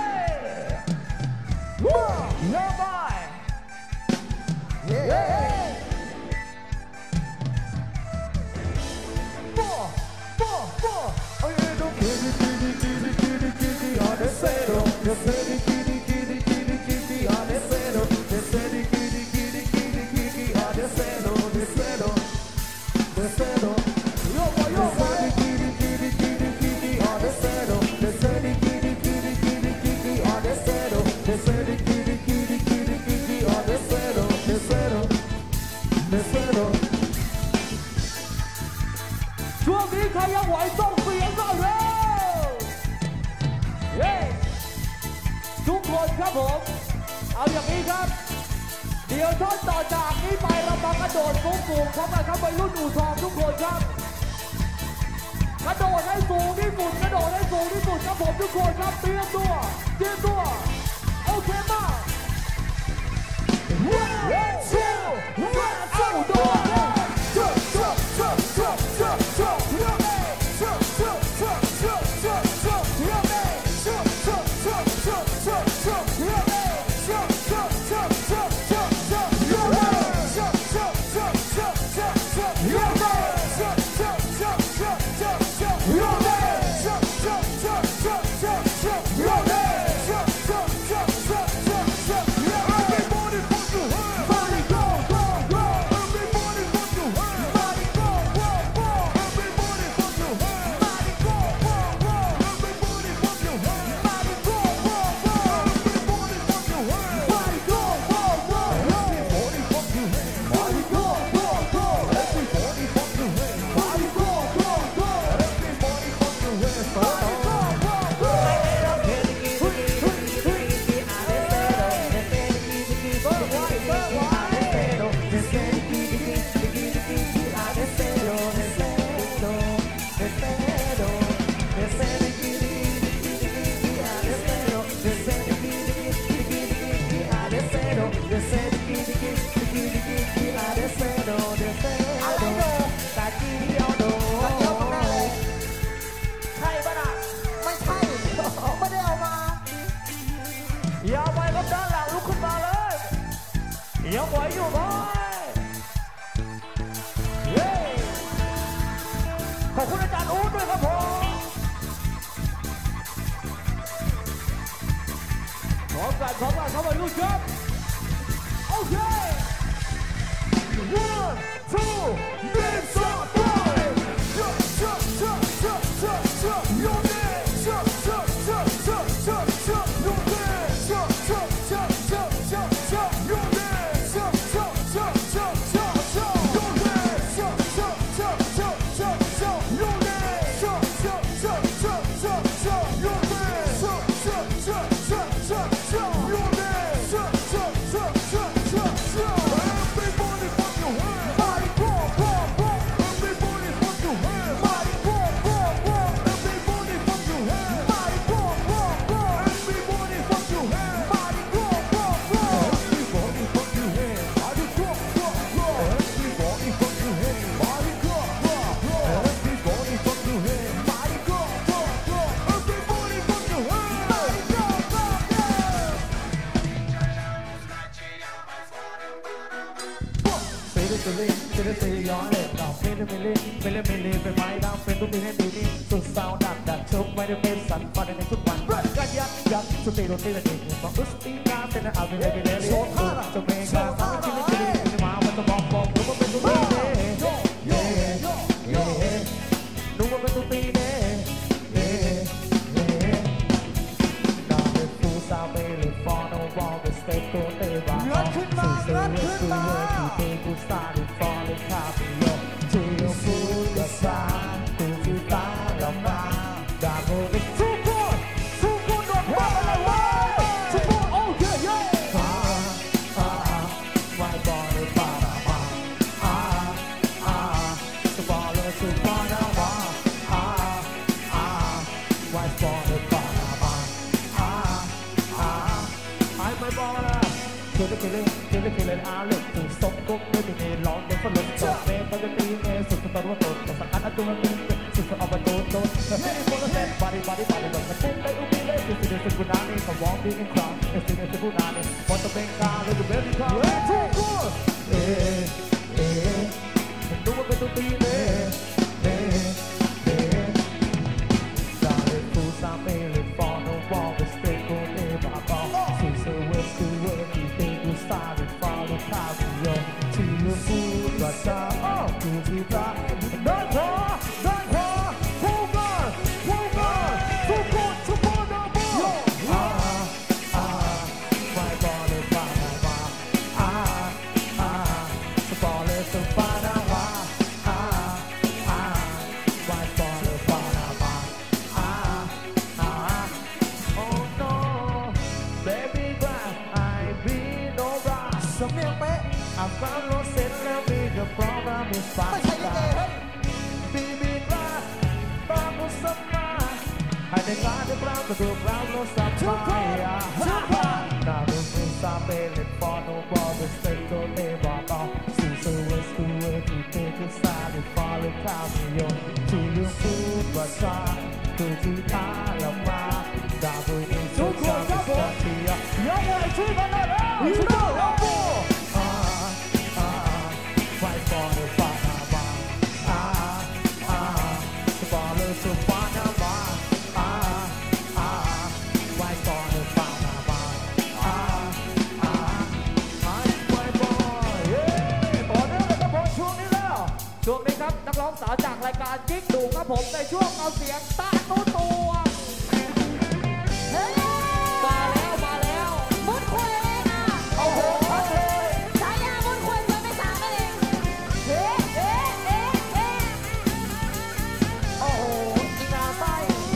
ว้าวเยอะไปเย้โป้โป้โป้เอาอยู่ตรงนี้ดีดีดีดีดีดีดีดีอ่ะเดซโดเดซดีดีดีดีดีดีดีดีอ่ะเดซโดเดซดีดีดีดีดีดีดีดีอ่ะเดซโดเดซโดเดซโดโยโย่ดีดีดีดีดีดีดีดีอ่ะเดซโดเดซดีดีดีดีดีดีดีดีอ่ะเดซโดเดซดีดีดีดีดีดีดีดีอ่ะเดซโดเดซโดเดซโดช่วงนี้ใครยังไหวส่งเสียงหน่อยเร็วเย้ทุกคนครับผมเอาอย่างนี้ครับเดี๋ยวท่อนต่อจากนี้ไปเรามากระโดดฟุ้งฟูพร้อมกันครับวัยรุ่นอู่ทองทุกคนครับกระโดดให้สูงที่สุดกระโดดให้สูงที่สุดครับผมทุกคนครับเตรียมตัวเตรียมตัวโอเคมาone two one twoตัวยังไหวอยู่ไหมเย้ขอบคุณอาจารย์อู๊ดด้วยครับผมพร้อมกันพร้อมกันเข้ามาลูกครับโอเค one two three four five โยโยโยโยโยโยโยเน่โยโยโยโยโยโยโยเน่โยโยโยโยโยโยโยเน่เป็นไม้ดำเป็นรูปมีให้ดูนี่สุดสาวดักดักชกไม่ได้เป็นสันฟันในทุกวันกันยักยักสตีโรตีละเด็กบอกอุสตีกาเป็นอาเป็นอะไรเป็นอะไรโชว์ท่าจะเป็นการทำชิ้นเล็กๆไม่มามันจะบอกบอกรู้ว่าเป็นตัวตีเน่เย่เย่รู้ว่าเป็นตัวตีเน่เย่เย่ดาวเป็นฟูซาเบลฟอนอวอลเป็นสเตปตัวเตะบ้างัดขึ้นมางัดขึ้นมาที่เตะกูสตาร์ดิฟอลเลยคาบิโลที่เราฟูดซากูฟูตาเรามาดาโบเป็นทุกคนทุกคนโดนว่าอะไรวะทุกคนโอ้เย่เย่อ่าอ่าไว้บอลเลยปาราบาอ่าอ่าจะบอลเลยสุดปาราบาอ่าอ่าไว้บอลเลยปาราบาอ่าอ่าไอ้ไม่บอลละเธอจะเกลือเธอจะเกลืออาเล็กถูกสมกบไม่มีร้องเด็กฝรั่งจบเมย์มันจะตีเมย์สุดตัวตัวตัวสังกัดตัวมันสุดตัวเอาไปตัวตัวเฮ้ยคนละเซตบาร์ดี้บาร์ดี้บาร์ดี้แบบมันปุ๊บไปอุ้มไปเลยสิ่งที่สิ่งกุนานี่ก็วอล์กดิ้งคราวสิ่งที่สิ่งกุนานี่พอจะเป็นการเลยจะเป็นที่เขาเฮ้ยทุกคนเอ๊ะเอ๊ะมันดูว่าเป็นตัวตีเน่เอ๊ะเอ๊ะดาเลฟูซาเมเลฟอนโนวอลเป็นสเตโกเน่บาบอลสุดเซเวสตูเวที่เตกูสตาร์ดิฟอลคาบิโยที่ลูฟูรัชาโอ้กูที่ตาเดินขวาเดินขวาพูกันพูกันทุกคนทุกคนนะบอลอ่าอ่าไม่บอลเลยปานามาอ่าอ่าสปอร์เลยสุปานามาอ่าอ่าไม่บอลเลยปานามาอ่าอ่า oh no baby girl I be no right สำเนียงเป๊ะI found no sense now be the problem is fast ไม่ใช่ยังไงเฮ้ย Baby girl ตอนกูสมาให้ได้การได้กล้าวกระดูกเราโน้สับไปอ่ะทุกคนน่ารู้สึกซาเบลเลตฟอนโนบอลเป็นสเตโกเล่บอลต่อสู่เซเวสตูเวที่เตะที่ซาดิฟอลเลยข้าวมีโยที่ลืมพูดว่าซาคือที่ท่าละมาดาบุยในทุกคนครับผมยังไงช่วยกันหน่อยนะฮีโร่ครับผมไฟฟอร์เดอร์ฟานาบาอ่าอ่าสปอร์เลอร์สุฟานาบาอ่าอ่าไฟฟอร์เดอร์ฟานาบาอ่าอ่าไฟไฟฟอร์เย้ต่อเนื่องเลยครับผมช่วงนี้แล้วช่วงนี้ครับนักร้องสาวจากรายการกิ๊กดูครับผมในช่วงเอาเสียงตาตูตัวเฮ้ยมาแล้วมาแล้วมุดคุยเองอ่ะโอ้โหฉายามุดคุยเจอไม่สามเองเอ๊ะเอ๊ะเอ๊ะเอ๊ะโอ้โหอีนาไส้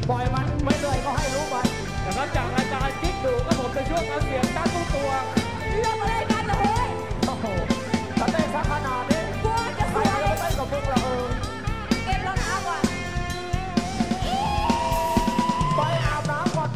ปล่อยมันไม่เหนื่อยก็ให้รู้มันนะครับจากรายการกิ๊กดูครับผมในช่วงเอาเสียงตั้งทุกตัวเรื่องอะไรกันนะเฮ้ยโอ้โหตะเต้สักขนาดนี้กลัวจะใคสรวยจะไปกับมึงล่ะเออเก็บรองเท้าก่อนไปอาบน้ำก่อนไป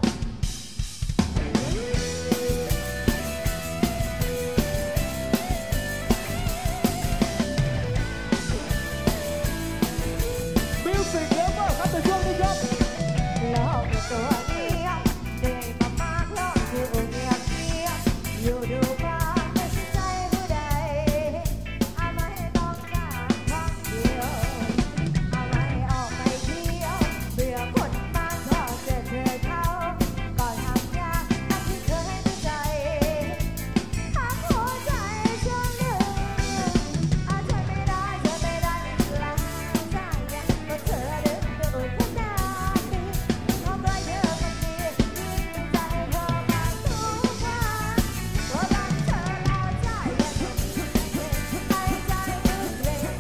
มิวสิกเลเวอร์ครับในช่วงนี้ครับโลกตัวเงียบเหนื่อยมากๆโลกอยู่เงียบเงียบอยู่ดูมาไม่สนใจผู้ใดเอามาให้ต้องการท่องเที่ยวเอามาให้ออกไปเที่ยวเบื่อคนบ้านทองเจอเธอเขาก่อนทำยากทำที่เคยให้ใจหากหัวใจช่วงหนึ่งอาจจะไม่ได้เธอไม่ได้แล้วใจยังก็เธอเดินเดินขนาดนี้ทำไรเธอคนนี้ยิ่งใจเธอมากทุกครั้งว่ารักเธอแล้วใจยังให้ใจลึกเลยเป็นเพลงมากมาย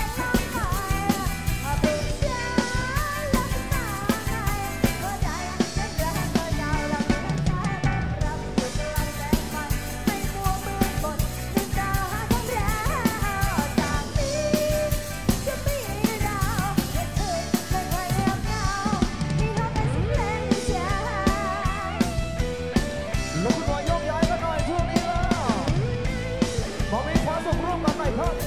เอาเป็นฉันแล้วก็ตายหัวใจฉันแรงก็ยาวแล้วก็ใจรับอยู่กลางแสงไฟไม่มัวมืดมนดึงดาวหาของเราจากนี้จะมีเราและเธอไม่เคยเงียบเหงาที่เขาเป็นสิ่งเล่นที่ใจลุกขึ้นมายกย้ายกันหน่อยช่วงนี้แล้วมามีความสุขร่วมกันหน่อยครับ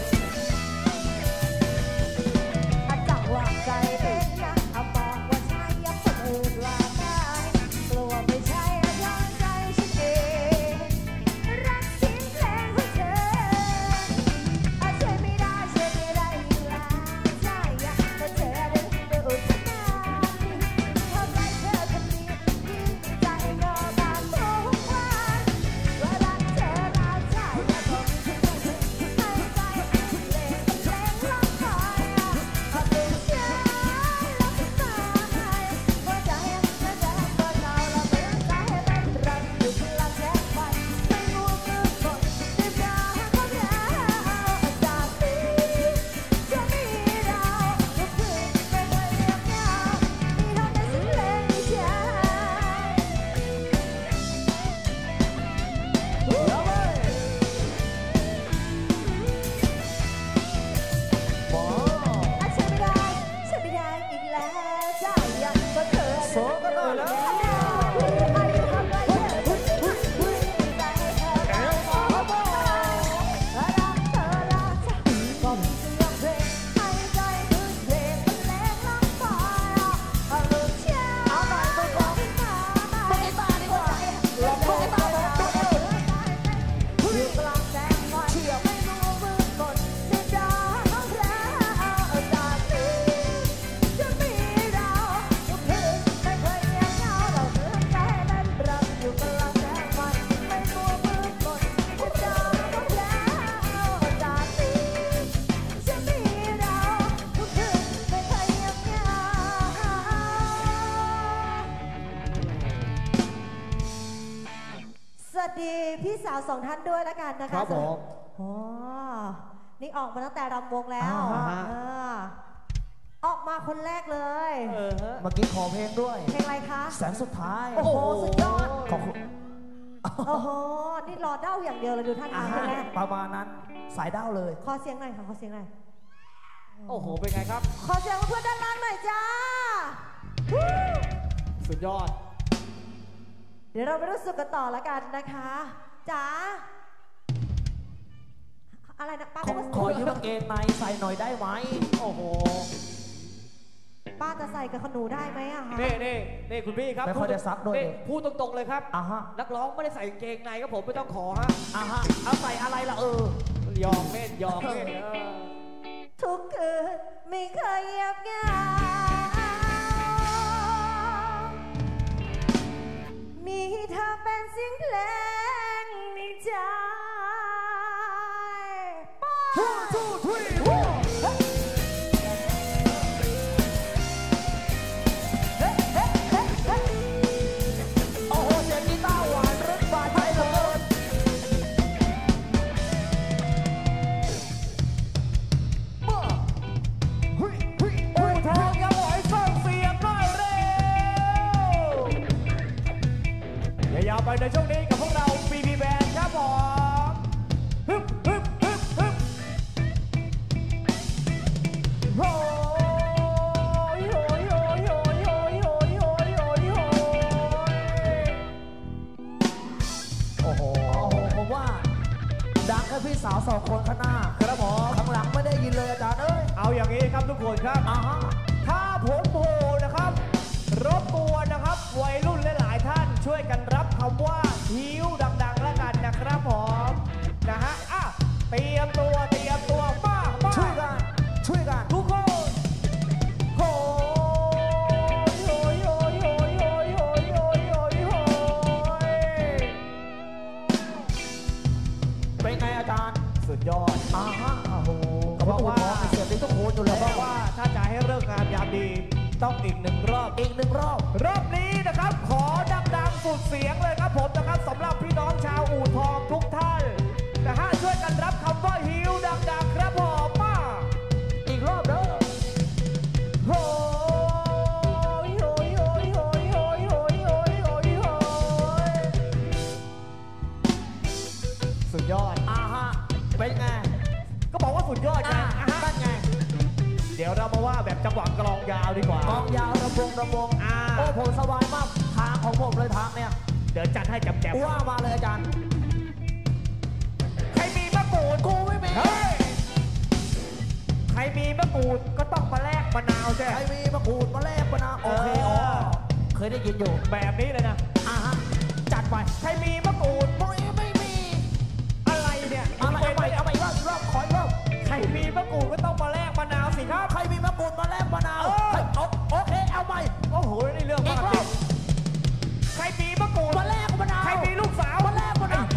อาจังหวะใจเป็นนะเอาบอกว่าใช่อย่าคนอื่นว่าได้กลัวไม่ใช่แล้วย้อนใจฉันเองรักทิ้งเพลงของเธออาช่วยไม่ได้ช่วยไม่ได้อีกแล้วใช่อยากแต่เธอเดินเดินขนาดนี้ทำไมเธอคนนี้ยิ่งใจงอตามทุกวันว่ารักเธอแล้วใจอยากบอกให้ใจให้ใจเพลงเพลงร้องคอยเอาเป็นฉันแล้วก็ตายหัวใจฉันแรงกว่าเก่าแล้วเปลี่ยนใจให้เป็นรักอยู่พลังแสงไฟไม่มัวมืดมนดึงดาวของเราจากนี้จะมีเราทุกคืนไม่เคยเงียบเหงามีเท่านั้นสิ่งเพลงที่ใจแล้วเว้ยหมออาฉันไม่ได้ฉันไม่ได้อีกแล้วใจยังก็เธอโสกันหน่อยแล้วอายุทำไรเธอใจให้เธอรักเธอรักเธอรักเธอก็มีเสียงเพลงให้ใจคือเพลงมันแรงล้ำฟ้าเอาลูกเชื่อเอาหน่อยมึงบอกให้มาบอกให้มาดีกว่าลองบอกให้มาบอกตัวเองอยู่กลางแสงไฟไม่รู้มืดมนในดาวของเราจากนี้จะมีเราทุกคืนไม่เคยเงียบเหงาเราเดินใจเป็นรักอยู่กลางแสงไฟไม่มัวมืดมนในดาวของเราจากนี้จะมีเราทุกคืนไม่เคยเงียบเหงา สวัสดีพี่สาวสองท่านด้วยแล้วกันนะคะครับผมโอ้นี่ออกมาตั้งแต่รำวงแล้วอ่าฮะเออออกมาคนแรกเลยเออฮะเมื่อกี้ขอเพลงด้วยเพลงอะไรคะแสงสุดท้ายโอ้โห สุดยอดขอบคุณโอ้โห นี่รอเด้าอย่างเดียวเลยดูท่านอ่าทางใช่ไหมประมาณนั้นสายดาวเลยขอเสียงหน่อยค่ะขอเสียงหน่อยโอ้โห เป็นไงครับขอเสียงเพื่อนด้านล่างหน่อยจ้าวู้สุดยอดเดี๋ยวเราไปรู้สึกกันต่อแล้วกันนะคะจ๋าอะไรนะป้าขอเขาขอยืมกางเกงในใส่หน่อยได้ไหมโอ้โหป้าจะใส่กับขนูได้ไหมอะคะนี่นี่นี่คุณพี่ครับไม่ค่อยได้ซักด้วยนี่พูดตรงๆเลยครับอ่ะฮะนักร้องไม่ได้ใส่กางเกงในครับผมไม่ต้องขอฮะอ่ะฮะเอาใส่อะไรล่ะเออยอมเล่นยอมเล่นเออทุกคืนไม่เคยเงียบเหงามีเธอเป็นเสียงเพลงในใจป้า One, two, three, four. โอ้โหเสียงกีตาร์หวานรึกบาดใจเหลือเกินมาเฮ้ยเฮ้ยโอ้ทองยังไหวส่งเสียงหน่อยเร็วไปในช่วงนี้กับพวกเรา บี บี Band ครับผมฮึบฮึบฮึบฮึบโอ้ยโอ้ยโอ้ยโอ้ยโอ้ยโอ้ยโอ้ยโอ้ยโอ้ยโอ้โหผมว่าดังแค่พี่สาวสองคนข้างหน้าครับผมข้างหลังไม่ได้ยินเลยอาจารย์เอ้ยเอาอย่างนี้ครับทุกคนครับถ้าผมโผล่นะครับรบกวนนะครับวัยรุ่นหลายๆท่านช่วยกันรับคำว่าหิวดังๆแล้วกันนะครับผมนะฮะอ่ะเตรียมตัวเตรียมตัวมามาช่วยกันช่วยกันทุกคนโอ้ยโอ้ยโอ้ยโอ้ยโอ้ยโอ้ยโอ้ยโอ้ยโอ้ยเป็นไงอาจารย์สุดยอดอ่าฮะโอ้โหเขาบอกว่าเสียงนี้ต้องโหดอยู่แล้วเขาบอกว่าถ้าจะให้เลิกงานยามดีต้องอีกหนึ่งรอบอีกหนึ่งรอบรอบนี้นะครับขอดังๆสุดเสียงเลยครับผมนะครับสำหรับพี่น้องชาวอู่ทองทุกท่านนะฮะช่วยกันรับคำว่าหิวดังๆครับผมมาอีกรอบเด้อโอ้ยโอ้ยโอ้ยโอ้ยโอ้ยโอ้ยโอ้ยโอ้ยโอ้ยสุดยอดอ่าฮะเป็นไงก็บอกว่าสุดยอดไงอ่าฮะเป็นไงเดี๋ยวเรามาว่าแบบจังหวะกลองยาวดีกว่ากลองยาวระบงระบงอ่าโอ้ผมสบายมากทางของผมเลยทางเนี่ยเดี๋ยวจัดให้แจ่มๆว่ามาเลยอาจารย์ใครมีมะกรูดกูไม่มีใครมีมะกรูดก็ต้องมาแลกมะนาวใช่ใครมีมะกรูดมาแลกมะนาวโอเคอ๋อเคยได้ยินอยู่แบบนี้เลยนะอ่าฮะจัดไปใครมีมะกรูดไม่ไม่มีอะไรเนี่ยอะไรเอาไปเอาไปรอบรอบขอรอบใครมีมะกรูดก็ต้องมาแลกมะนาวสิครับใครมีมะกรูดมาแลกมะนาวโอเคเอาไปโอ้โหนี่เรื่องมากจริงใครมีมะกรูดมาแลกมะนาวใครมีลูกสาวมาแลกมะนาว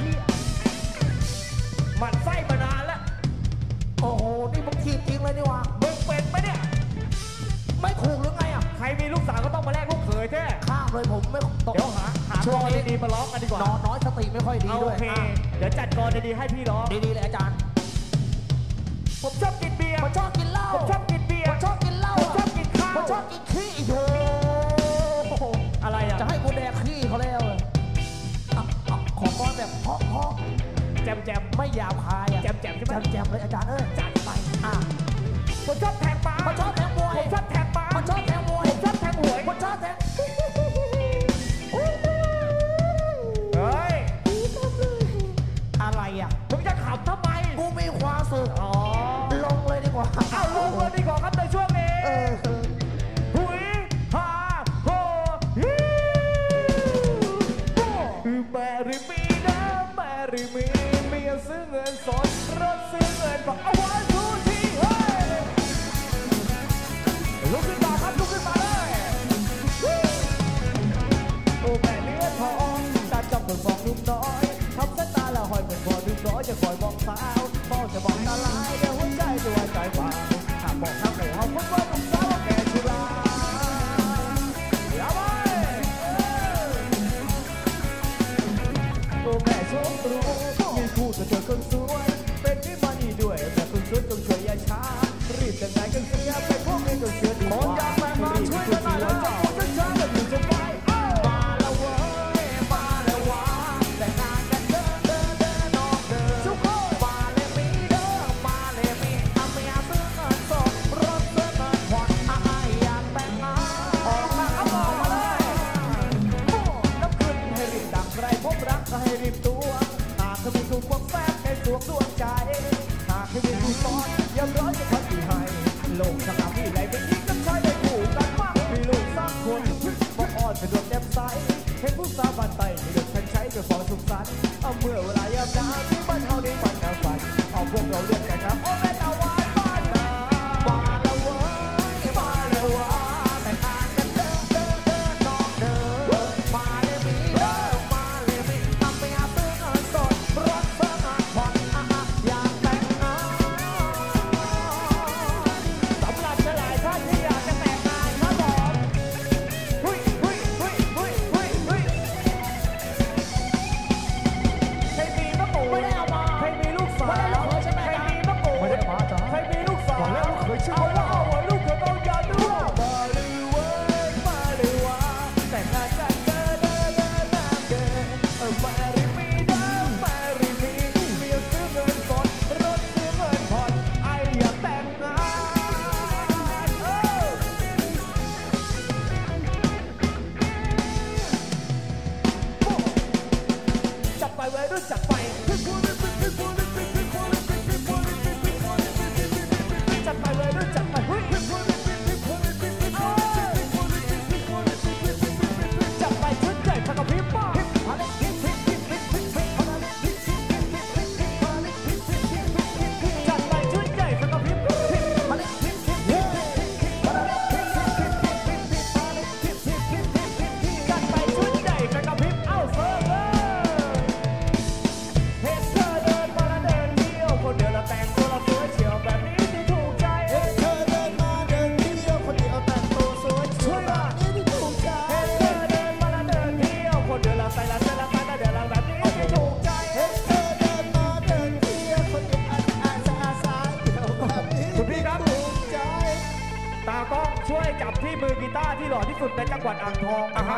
มันไส้มานานแล้วโอ้โหนี่มึงขีดจริงเลยนี่วะมึงเป็นไหมเนี่ยไม่ถูกหรือไงอ่ะใครมีลูกสาวก็ต้องมาแลกลูกเขยแท้ข้ามเลยผมไม่ตกเดี๋ยวหาหาตัวดีๆมาร้องกันดีกว่านอนน้อยสติไม่ค่อยดีด้วยโอเคเดี๋ยวจัดกรดีๆให้พี่ร้องดีๆเลยอาจารย์ผมชอบกินเบียร์ผมชอบกินเหล้าผมชอบกินเบียร์ผมชอบกินเหล้าผมชอบกินข้าวผมชอบกินขี้โอ้อะไรอ่ะจะให้กูแดกขี้เขาแล้วขอก้อนแบบเพาะเพาะแจมแจมไม่ยาวคายอ่ะแจมแจมใช่ไหมแจมแจมเลยอาจารย์เอ้ยจัดไปอ่ะผมชอบแทงปลาผมชอบแทงมวยผมชอบแทงปลาผมชอบแทงมวยผมชอบแทงหวยผมชอบแทงเฮ้ยอะไรอ่ะผมจะขำทำไมกูมีความสุขอ๋อลงเลยดีกว่าเอาลงเลยดีกว่าครับในช่วงนี้หุยฮาโฮฮิแมรี่มีนะแมรี่มีเมียซื้อเงินสดรถซื้อเงินฝากเอาไว้ทุกทีเฮ้ยลุกขึ้นมาครับลุกขึ้นมาเลยโอ้แม่เนื้อทองตาจับเหมือนฟองนุ่มน้อยทำสายตาละหอยเหมือนฟองนุ่มน้อยจะคอยมองสาวมองจะมองตาลายเดี๋ยวหัวใจจะวายใจเปล่าหากมองทางไหนเขาพูดว่านุ่มสาวแก่ชุลาอย่าไปโอ้แม่โชครู้มีคู่จะเจอคนสวยเป็นที่มานี่ด้วยแต่คนสวยต้องช่วยอย่าช้ารีบแต่งงานกันเสียไปพวกนี้ก็เสียดีกว่าอยากแต่งงานช่วยกันหน่อยแล้วจะพูดจะช้าจะอยู่จะไปมาแล้วเว้ยมาแล้ววะแต่งงานกันเดินเดินเดินนอกเดินทุกคนมาเลยมีเด้อมาเลยมีอาเมียซื้อเงินสดรถซื้อเงินผ่อนอะไรอยากแต่งงานออกมาเอาออกมาเลยน้ำขึ้นให้รีบดังใครพบรักก็ให้รีบตัวหากจะมีถูกควงแฟนในสวงดวงใจหากจะมีถูกซ้อนย่อมร้อยจะพัดที่ให้โลกสนามที่ไหนเป็นยิ่งต้องใช้ได้ถูกกันมากมีลูกสักคนบอกอ่อนสะดวกแจ่มใสเห็นผู้สาวบ้านไต่มีเด็กฉันใช้เพื่อความสุขสันต์เอาเมื่อเวลายามหนาวที่บ้านเฮาได้ฝันกลางฝันเอาพวกเราเรียกกันครับโอ้แม่ตาหวานบ้านนามาแล้วเว้ยมาแล้ววะแต่งงานกันเดินเดินเดินนอกเดินมาเลยมีเด้อมาเลยมีทำไปหาซื้อเงินสดรถเสื้อเงินผ่อนอยากแต่งงานสำหรับหลายท่านที่อยากจะแต่งงานครับผมเฮ้ยเฮ้ยเฮ้ยเฮ้ยเฮ้ยเฮ้ยใครมีมะกรูดไม่ได้เอามาใครมีลูกสาวใครมีมะกรูดที่สุดในจังหวัดอ่างทองนะครับ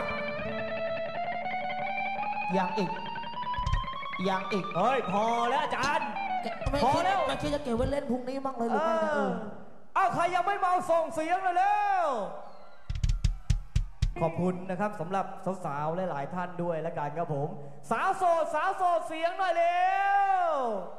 ยังอีกยังอีกเฮ้ยพอแล้วอาจารย์ไม่พอคิดแล้วไม่คิดจะเก็บไว้เล่นพรุ่งนี้บ้างเลยหรือไงนะเออเอาใครยังไม่เมาส่งเสียงเลยเร็วขอบคุณนะครับสำหรับสาวๆหลายๆท่านด้วยและกันครับผมสาวโสดสาวโสดเสียงหน่อยเร็ว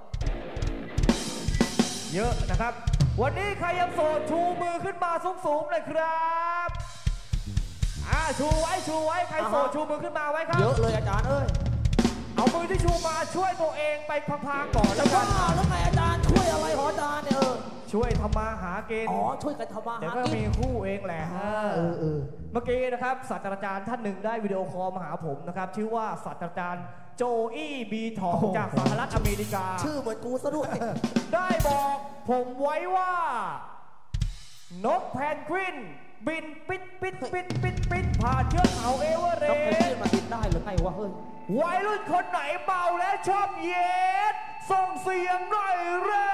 เยอะนะครับวันนี้ใครยังโสดชูมือขึ้นมาสูงๆเลยครับอ่าชูไว้ชูไว้ใครโสดชูมือขึ้นมาไว้ครับเยอะเลยอาจารย์เอ้ยเอามือที่ชูมาช่วยตัวเองไปพังๆก่อนแล้แล้ว วกัว่าน แล้วไงอาจารย์ช่วยอะไรหรออาจารย์เนี่ยเออช่วยทำมาหากินอ๋อช่วยกันทำมาหากินเดี๋ยวก็มีคู่เองแหละเออเออเมื่อกี้นะครับศาสตราจารย์ท่านหนึ่งได้วิดีโอคอลมาหาผมนะครับชื่อว่าศาสตราจารย์โจอี้บีทองจากสหรัฐอเมริกาชื่อเหมือนกูซะด้วยได้บอกผมไว้ว่านกแพนกวินบินปิดปิดปิดปิดปิดผ่านเชือกเขาเอเวอเรสต์นกแพนกวินมาบินได้หรือไงวะเฮ้ยวัยรุ่นคนไหนเมาและชอบเย็ดส่งเสียงหน่อยเร็ว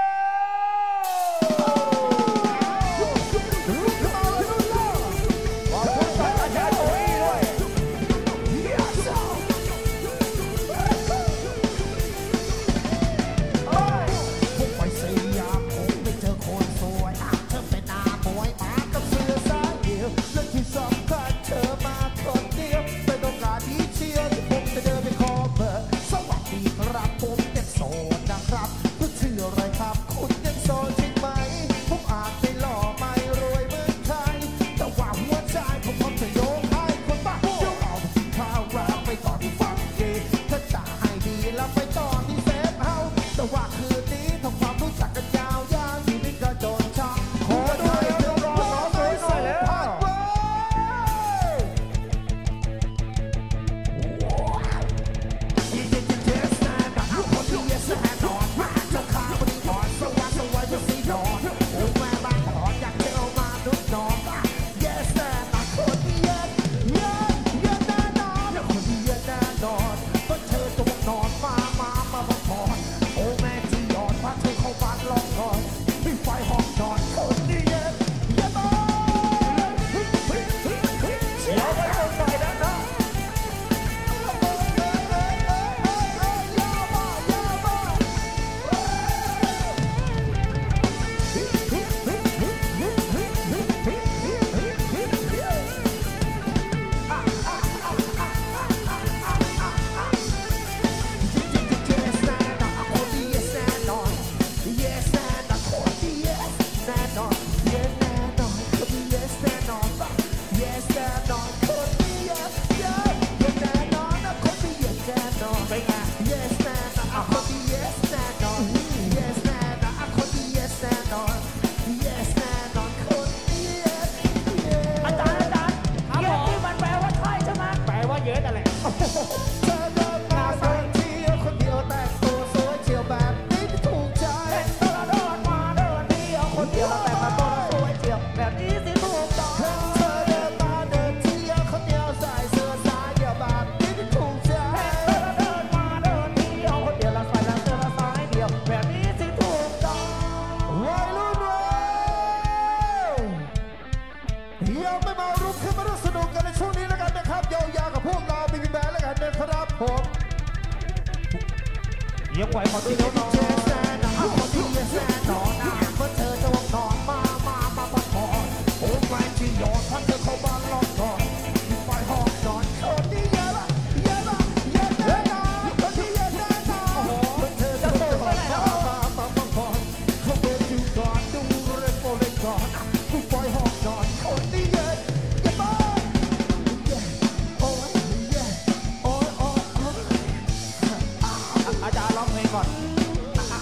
ยังไหวขอที่เดียวน้องขอที่เดียวแซ่นอนเมื่อเธอจะวงนอนมามามาพักผ่อนโอ้แรงที่หยอดพักเธอเข้าบ้านลองก่อนไปห้องนอนคนที่เยอะละเยอะละเยอะแน่นอนคนที่เยอะแน่นอนเมื่อเธอจะวงนอนมามามาพักผ่อนเขาเปิดอยู่ก่อนดูเรื่องโปรเล็กก่อนกูไปห้องนอนคนที่เยอะเยอะมากโอ้ยเยอะโอ้ยโอ้ยอาจารย์ร้องเพลงก่อน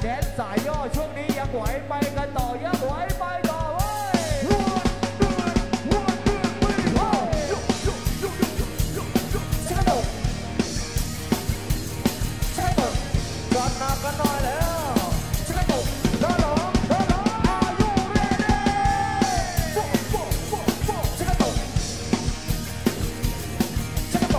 ดนสายย่อช่วงนี้ยังไหวไปกันต่อยังไหวไปต่อเว้กันหน่อยแล้วชิคกี้พายร้องร้องร้องอายุเรเด้ชิคกี้พายชิคกี้พายชิคกี้พาย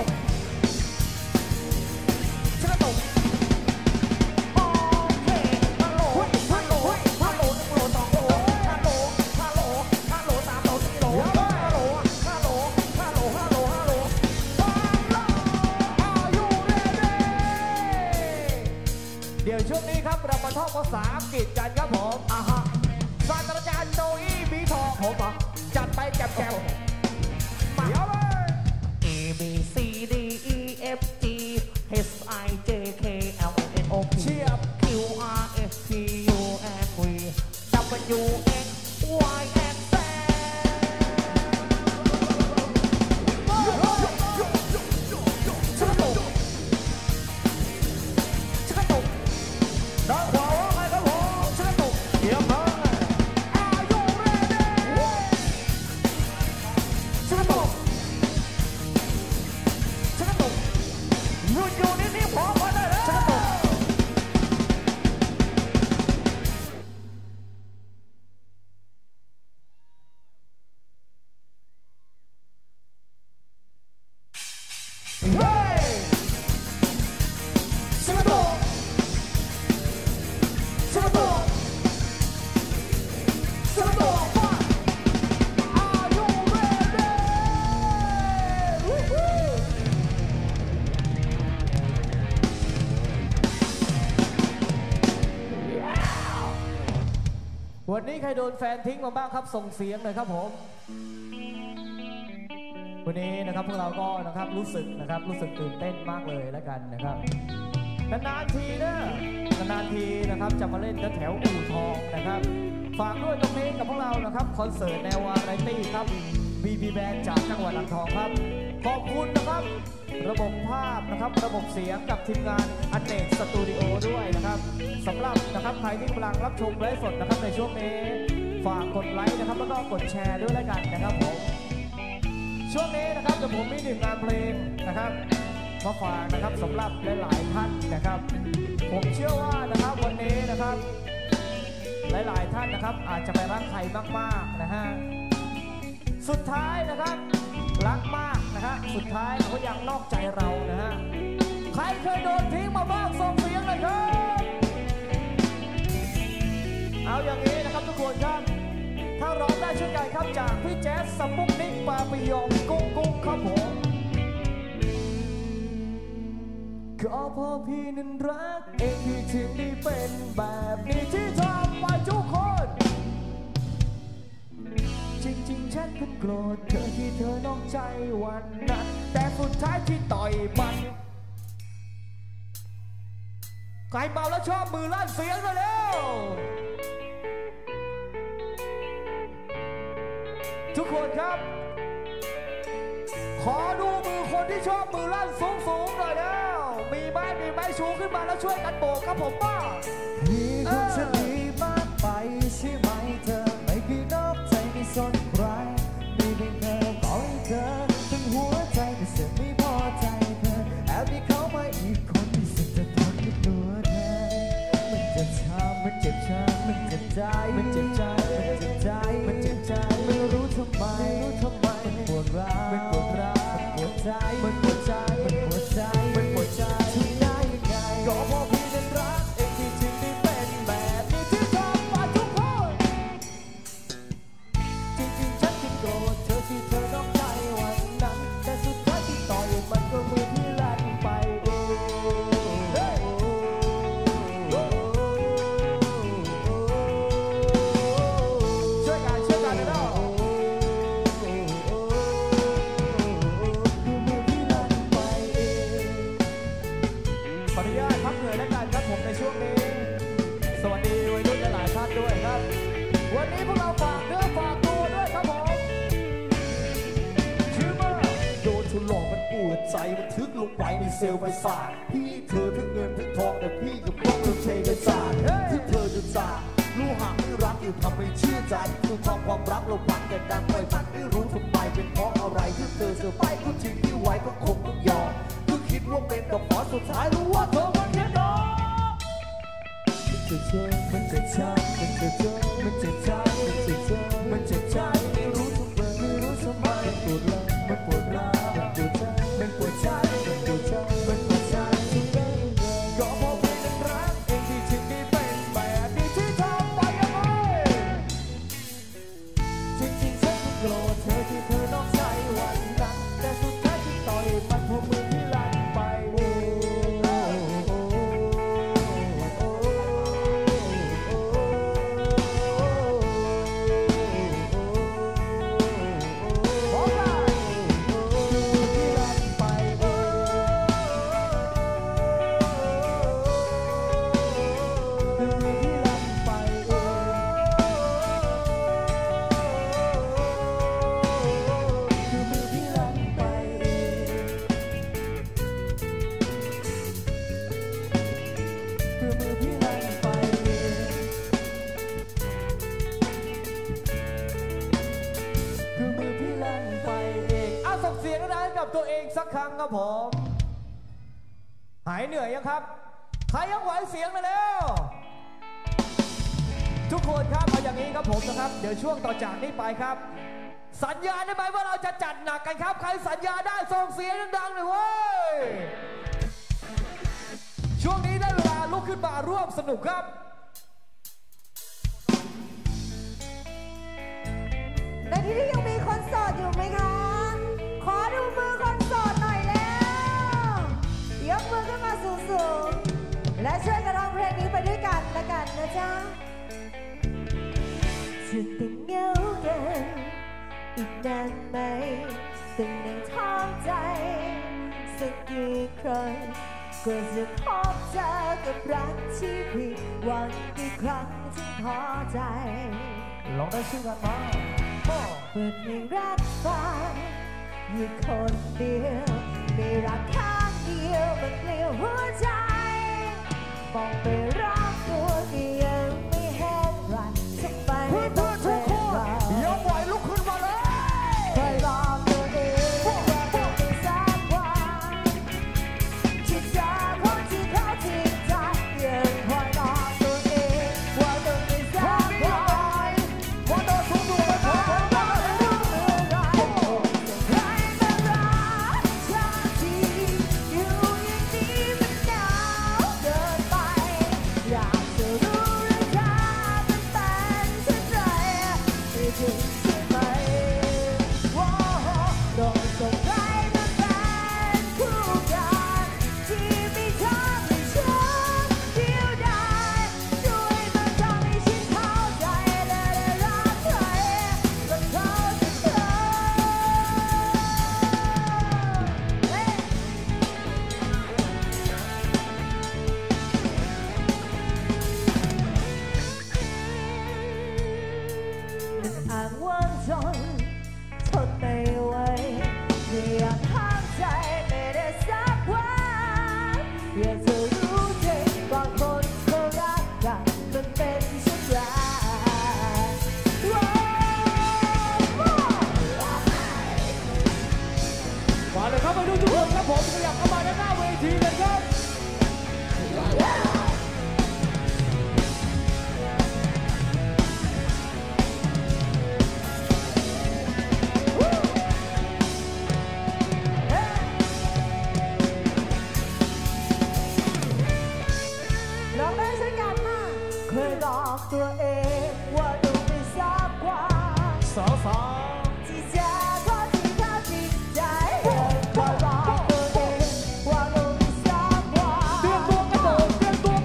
โอเคฮัลโหลฮัลโหลฮัลโหลหนึ่งโหลสองโหลฮัลโหลฮัลโหลฮัลโหลสามโหลสี่โหลฮัลโหลฮัลโหลฮัลโหลฮัลโหลฮัลโหลฮัลโหลอายุเรเด้เดี๋ยวช่วงนี้ครับเรามาท่องภาษาอังกฤษกันครับผมอ่าฮะศาสตราจารย์โจอี้บีทองผมอ่ะจัดไปแจมๆมาเดี๋ยวเลย A B C D E F G H I J K L M N O P เชียบ Q R S T U N V W X Y and Z ด้านขวาว่าไงครับผมชิคกี้พายเยี่ยมเลยอายุเรเด้ชิคกี้พายชิคกี้พายหยุดอยู่นิ่งๆพอมาได้แล้วชิคกี้พายเฮ้ยชิคกี้พายวันนี้ใครโดนแฟนทิ้งมาบ้างครับส่งเสียงหน่อยครับผมวันนี้นะครับพวกเราก็นะครับรู้สึกนะครับรู้สึกตื่นเต้นมากเลยแล้วกันนะครับนานๆทีนะนานๆทีนะครับจะมาเล่นแถวอู่ทองนะครับฝากด้วยตรงนี้กับพวกเรานะครับคอนเสิร์ตแนววาไรตี้ครับ บี บี Band จากจังหวัดอ่างทองครับขอบคุณนะครับระบบภาพนะครับระบบเสียงกับทีมงานอเนกสตูดิโอด้วยนะครับสำหรับนะครับใครที่กำลังรับชมไลฟ์สดนะครับในช่วงนี้ฝากกดไลค์นะครับแล้วก็กดแชร์ด้วยแล้วกันนะครับผมช่วงนี้นะครับจะผมมีหนึ่งงานเพลงนะครับมาฝากนะครับสำหรับหลายๆท่านนะครับผมเชื่อว่านะครับวันนี้นะครับหลายๆท่านนะครับอาจจะไปรักใครมากๆนะฮะสุดท้ายนะครับรักมากนะฮะสุดท้ายเขายังนอกใจเรานะฮะใครเคยโดนทิ้งมาบ้างส่งเสียงเลยครับเอาอย่างนี้นะครับทุกคนครับถ้าร้องได้ช่วยกันครับจากพี่แจ๊สสปุกนิกปาปิยองกุ้งกุ้งครับผมก็เพราะพี่นั้นรักเองพี่ถึงได้เป็นแบบนี้ที่ทำไปทุกคนจริงๆฉันก็โกรธเธอที่เธอนอกใจวันนั้นแต่สุดท้ายที่ต่อยมันใครเมาแล้วชอบมือลั่นเสียงเลยเร็วทุกคนครับขอดูมือคนที่ชอบมือลั่นสูงๆหน่อยแล้วมีไหมมีไหมชูขึ้นมาแล้วช่วยกันโบกครับผมป้าพี่คงจะดีมากไปใช่ไหมเธอไม่เคยนอกใจไม่สนใครไม่เป็นเธอขอให้เธอทั้งหัวใจแต่เสียไม่พอใจเธอแอบมีเขามาอีกคนที่สุดจะทนกับตัวเธอมันจะช้ำมันเจ็บช้ำมันเจ็บใจมันเจ็บใจมันเจ็บใจมันเจ็บใจไม่รู้ทำไมรู้ทำไมมันปวดร้าวมันปวดร้าวมันปวดใจมันปวดใจมันปวดใจมันปวดใจทำได้ยังไงก็เพราะพี่นั้นรักเองที่จึงได้เป็นแบบนี้ที่ทำมาทุกคนจริงๆฉันจึงโกรธเธอที่เธอนอกใจวันนั้นแต่สุดท้ายที่ต่อยมันก็มือที่ลั่นไปโอ้ช่วยกันช่วยกันเลยเนาะมันปวดใจมันทึกลงไปในเซลล์ประสาทพี่เธอทั้งเงินทั้งทองแต่พี่กับพวกเราเทกันสาดที่เธอจะจากรู้หากไม่รักอยู่ทำให้เชื่อใจคือความความรักเราพักแต่ดังไปมันไม่รู้ทำไมเป็นเพราะอะไรที่เธอเสือไปก็ทิ้งที่ไว้ก็คงต้องยอมก็คิดว่าเป็นดอกฟ้าสุดท้ายรู้ว่าเธอมันแค่ดอกมันเจ็บใจมันเจ็บใจมันเจ็บใจมันเจ็บใจไม่รู้ทำไมไม่รู้ทำไมมันปวดร้าวมันปวดร้าวมันปวดใจมันปวดใจมันปวดใจมันปวดใจก็เพราะพี่นั้นรักเองที่ทิ้งนี่เป็นแบบนี้ที่ทำไปยังไงจริงๆฉันก็โกรธเธอที่เธอนอกใจวันนั้นแต่สุดท้ายที่ต่อยมันเพราะมือที่ลั่นไปตัวเองสักครั้งครับผมหายเหนื่อยยังครับใครยังไหวเสียงมาแล้วทุกคนครับเอาอย่างนี้ครับผมนะครับเดี๋ยวช่วงต่อจากนี้ไปครับสัญญาได้ไหมว่าเราจะจัดหนักกันครับใครสัญญาได้ส่งเสียงดังๆเลยเว้ยช่วงนี้ได้เวลาลุกขึ้นมาร่วมสนุกครับในที่นี้ยังมีคนโสดอยู่ไหมคะขอดูมือคนโสดหน่อยแล้วยกมือขึ้นมาสูงๆและช่วยกันร้องเพลงนี้ไปด้วยกันละกันนะจ๊ะจะติดเหงาเดินอีกนานไหมตึงในท้องใจสักกี่ครั้งก็จะพบเจอกับรักที่ผิดหวังกี่ครั้งจึงพอใจลองได้ชื่อกันมาเปิดเพลงรักฟังอยู่คนเดียวมีรักข้างเดียวมันเกลียวหัวใจมองไปรอบตัวก็ยังไม่เห็นรักจะไปต้องเป็นเรายกไหวลุกขึ้นมาเลยเคยบอกตัวเองว่าต้องเป็นสักวันที่จะพบที่เขาจริงใจยังคอยบอกตัวเองว่าต้องเป็นสักวันว่าต้องสู้ตัวไปพอผมขยับเข้ามาด้านหน้าเวทีกันครับลองได้ช่วยกันมาเคยหลอกตัวเองว่าดูไม่ทราบกว่าสอสอที่จะขอที่เขาจริงใจเคยหลอกตัวเองว่าดูไม่ทราบกว่าเตรียมตัวกระโดดเตรียมตัว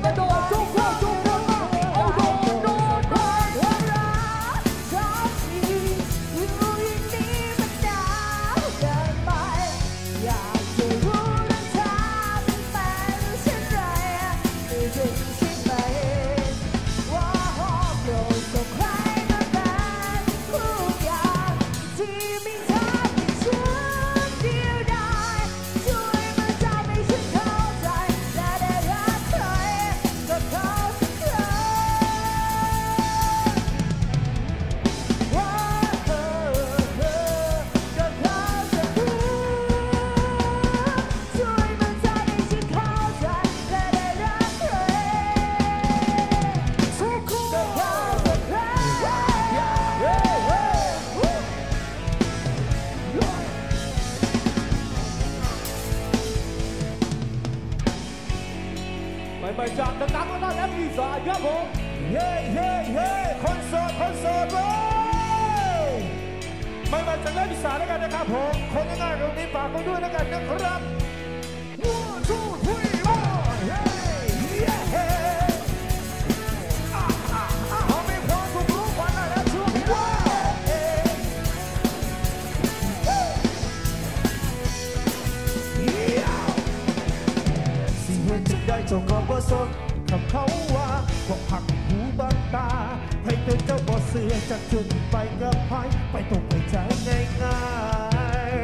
ใหม่ๆจากดังๆก็ต้อนรับอีสานครับผมเฮ้เฮ้เฮ้คนโสดคนโสดเว้ยไม่มาจากเล่นอีสานแล้วกันนะครับผมคนง่ายๆตรงนี้ฝากกันด้วยแล้วกันนะครับ one two three four เฮ้เฮ้เฮ้เขามีความสุขรู้วันนั้นแล้วช่วงว้าวสิ่งที่จะได้เจ้าก็บ่สนคำเขาว่าบอกหักหูบังตาให้เป็นเจ้าบ่เสือจะขึ้นไปกับไผไปตกไปใจง่าย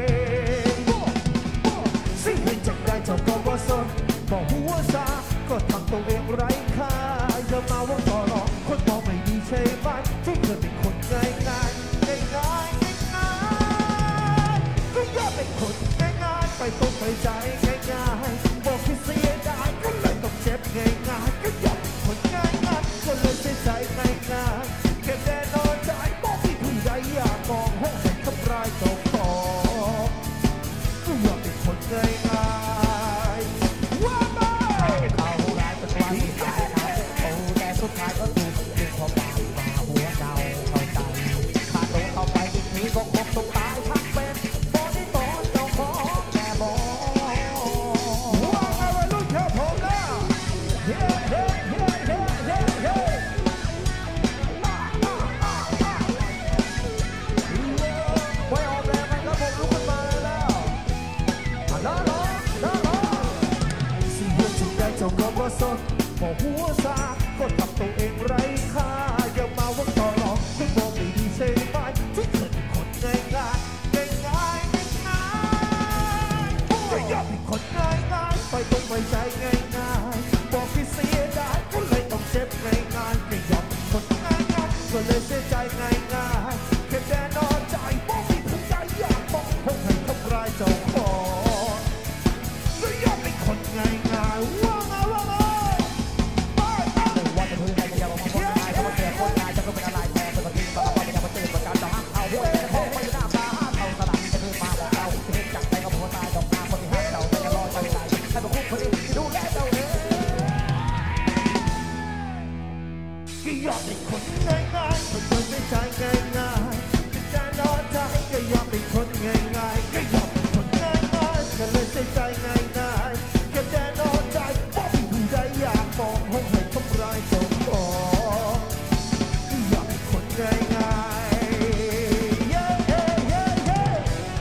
ๆสิ่งที่จะได้เจ้าก็บ่สนบอกหัวซาก็ทำตัวเองไร้ค่าอย่ามาว่าต่อรองคนมองไม่ดีใช่ไหมที่เคยเป็นคนง่ายง่ายง่ายง่ายง่ายก็อย่าเป็นคนง่ายง่ายไปตกไปใจง่ายง่ายบอกที่เสียดายก็เลยต้องเจ็บง่ายง่ายก็อย่าเป็นคนง่ายง่ายก็เลยเสียใจง่ายง่ายแค่แน่นอนใจบอกที่ผู้ใดอยากมองห้องทำร้ายเจ้าของก็อย่าเป็นคนง่ายง่ายว่ามาเขาร้ายเป็นความตายโอ้แต่สุดท้ายก็ถูกดึงเข้าไปมาหัวเจ้าเข้าใจขาดตัวเข้าไปอีกทีก็คงต้องตายทั้งเป็นบอดี้ตอนเจ้าของแม่บอกว่าไงวัยรุ่นเท่าผมนะเฮ้เฮ้เฮ้เฮ้เฮ้เฮ้ไว้ออกแรงกันครับผมลุกขึ้นมาแล้วล้อล้อล้อล้อสิ่งที่ได้เจ้าก็บ่สนบอกหัวซาก็ทำตัวเองไร้ค่าอย่ามาว่าต่อรองคุณบอกไม่ดีใช่ไหมที่เธอเป็นคนง่ายง่ายง่ายง่ายง่ายก็อย่าเป็นคนง่ายง่ายไปตรงไปใจง่ายง่ายบอกที่เสียดายก็เลยต้องเจ็บง่ายง่ายไม่ยอมเป็นคนง่ายง่ายก็เลยเสียใจง่ายง่ายแค่แน่นอนใจบอกที่ผู้ใจอยากบอกคงให้ทำร้ายเจ้าของก็อย่าเป็นคนง่ายง่ายว่าไงว่าไงว่าจะพื้นใครจะยาวมาคนง่ายจะมาเสียคนง่ายจะก็เป็นอะไรแทนจะมาทิ้งบ้าบ้าไม่จะมาตื่นประการจะหักเอาหัวจะท้องไปหน้าตาห้ามเอาสลับจะคือมาบอกเราเห็นจักใจกับหัวตายดอกนาคนที่หักเราจะรอใจใจให้มาคุ้มคนอื่นดูแลเจ้าเองก็ยอมเป็นคนง่ายง่ายคนคนไม่ใจง่ายง่ายจะนอนใจก็ยอมเป็นคนง่ายง่ายก็ยอมเป็นคนง่ายง่ายก็เลยใจง่ายง่ายก็จะนอนใจบอกผู้ใดอยากมองห้องให้ทำร้ายเจ้าของก็ยอมเป็นคนง่ายง่ายเย้เย้เย้เย้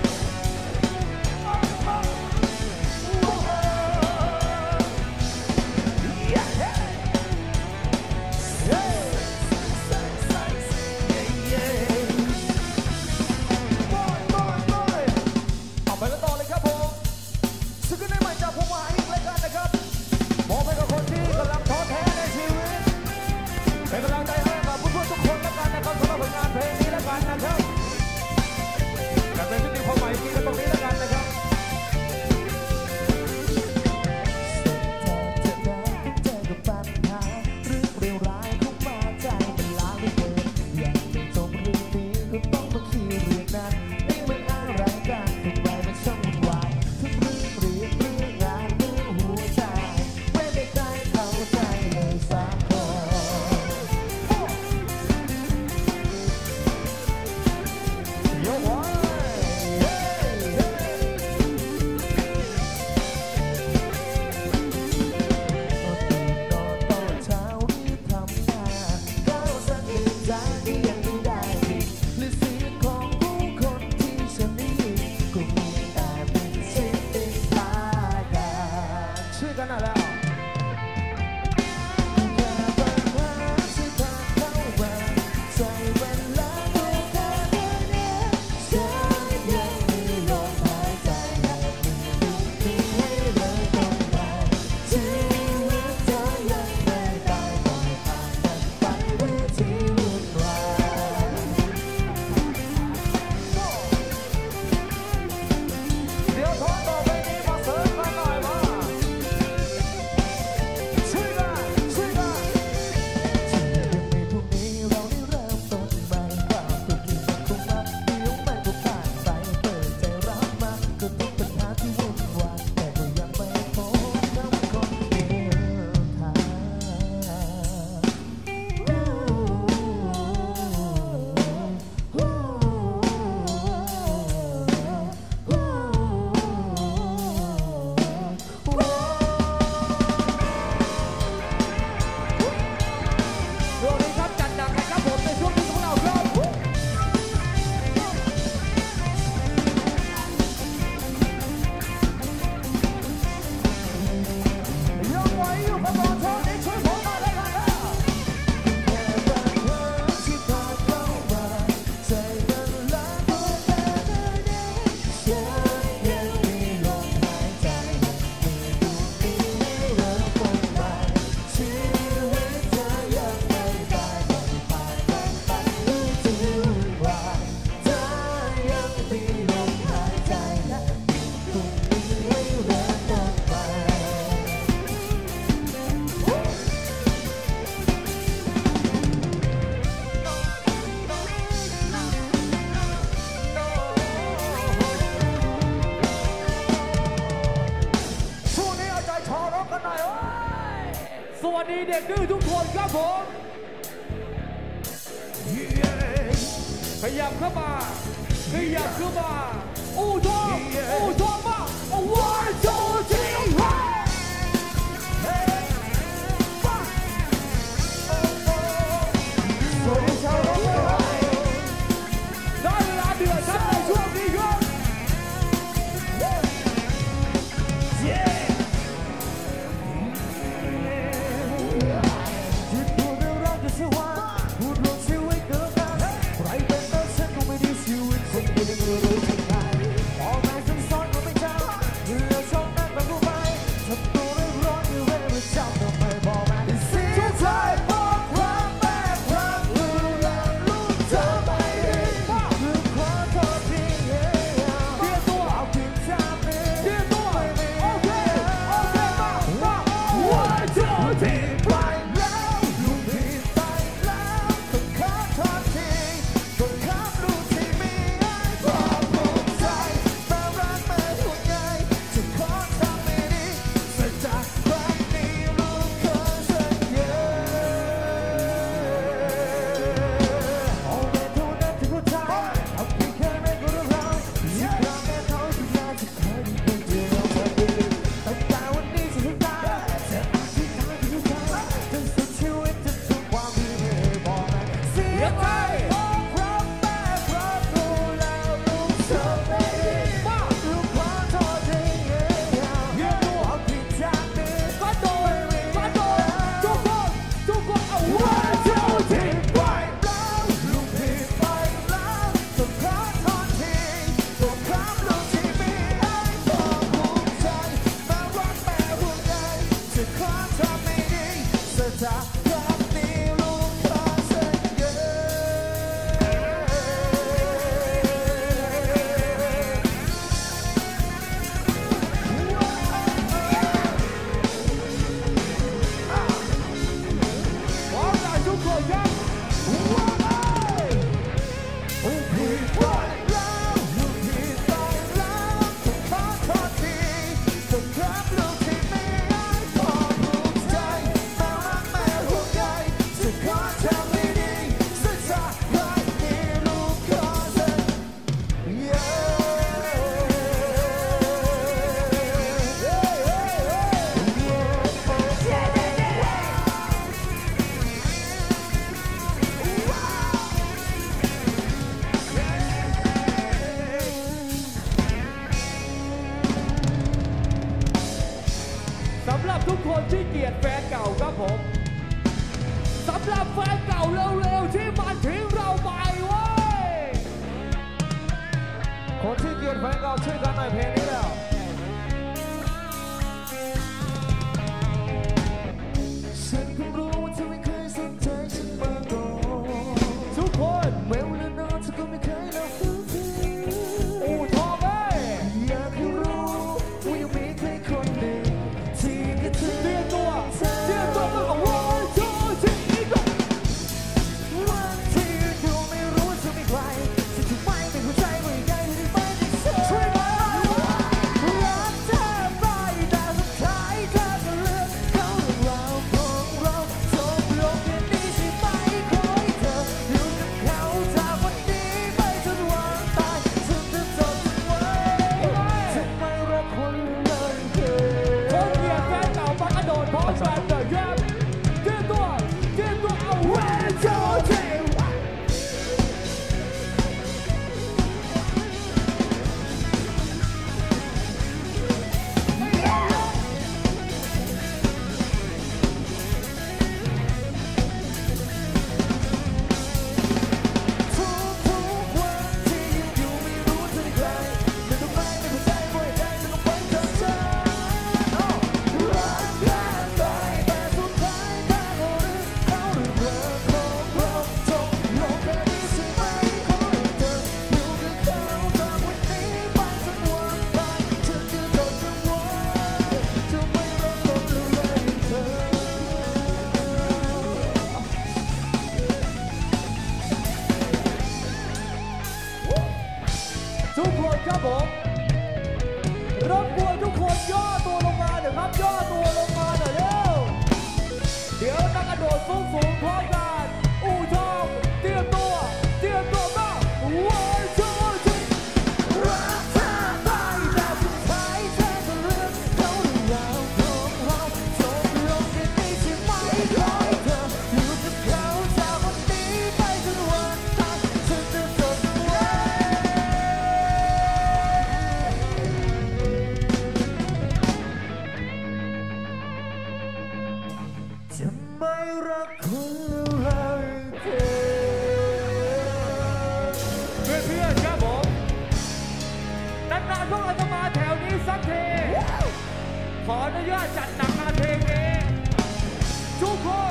เอาไปกันต่อเลยครับผมซึ่งก็ได้ใหม่จากผมมาอีกรายการนะครับมอบให้กับคนที่กำลังท้อแท้ในชีวิตเป็นกำลังใจให้กับผู้ๆทุกคนแล้วกันนะครับสำหรับผลงานเพลงนี้แล้วกันนะครับแต่เป็นที่มีความหมายจริงกันตรงนี้แล้วกันนะครับเจอกับปัญหาเรื่องเร็วร้ายเข้ามาใจมันล้าเหลือเกินอยากจะจบเรื่องนี้ก็ต้องมาขี่เรื่องนั้นนี่มันอะไรกันทำไมมันช่างวุ่นวายทุกเรื่องเรียนเรื่องงานเรื่องหัวใจไม่ได้ใครเข้าใจเลยสักคนวัสดีเด็กดื้อทุกคนครับผมขยับเข้ามาขยับเข้ามาอู่ทองอู่ทองมาวันโจทีได้เวลาเดือดครับในช่วงนี้ครับสำหรับทุกคนที่เกลียดแฟนเก่าครับผมสำหรับแฟนเก่าเร็วๆที่มันทิ้งเราไปเว้ยคนที่เกลียดแฟนเก่าช่วยกันหน่อยเพลงนี้แล้วฉันก็รู้ว่าเธอไม่เคยสนใจฉันมาก่อนทุกคนแม้วันนั้นเธอก็ไม่เคยรักฉันทีอู่ทองเอ้ยอยากให้รู้ว่ายังมีใครคนหนึ่งเตรียมตัวเตรียมตัวมาของวันโจทีวันที่ดูไม่รู้ว่าจะมีใครจะทำไมไม่เข้าใจว่ายังไงที่ไม่ได้เธอช่วยมารักเธอไปแต่สุดท้ายเธอก็เลือกเขาเรื่องราวของเราจบลงอย่างนี้ใช่ไหมขอให้เธออยู่กับเขาจากวันนี้ไปจนวันตายฉันจะจดไว้ฉันไม่รักคนเลยเธอคนเกลียดแฟนเก่ามันกระโดดพร้อมกันเลยครับเตรียมตัวเตรียมตัวเอาไว้โจทีทุกคนครับผมรบกวนทุกคนย่อตัวลงมาเดี๋ยวครับย่อตัวลงมาหน่อยเร็วโดดสูงสูงพร้อมกันอู่ทองเตรียมตัวเตรียมตัวมาวันจูจีรักเธอไปแต่สุดท้ายเธอก็เลือกเขาเรื่องราวของเราจบลงในนี้ใช่ไหมขอให้เธออยู่กับเขาจากวันนี้ไปจนวันตายฉันจะจดไว้จะไม่รักคุณเลยเธอเพื่อนๆครับผมนานๆพวกเราจะมาแถวนี้สักทีขออนุญาตจัดหนักงานเพลงนี้ทุกคน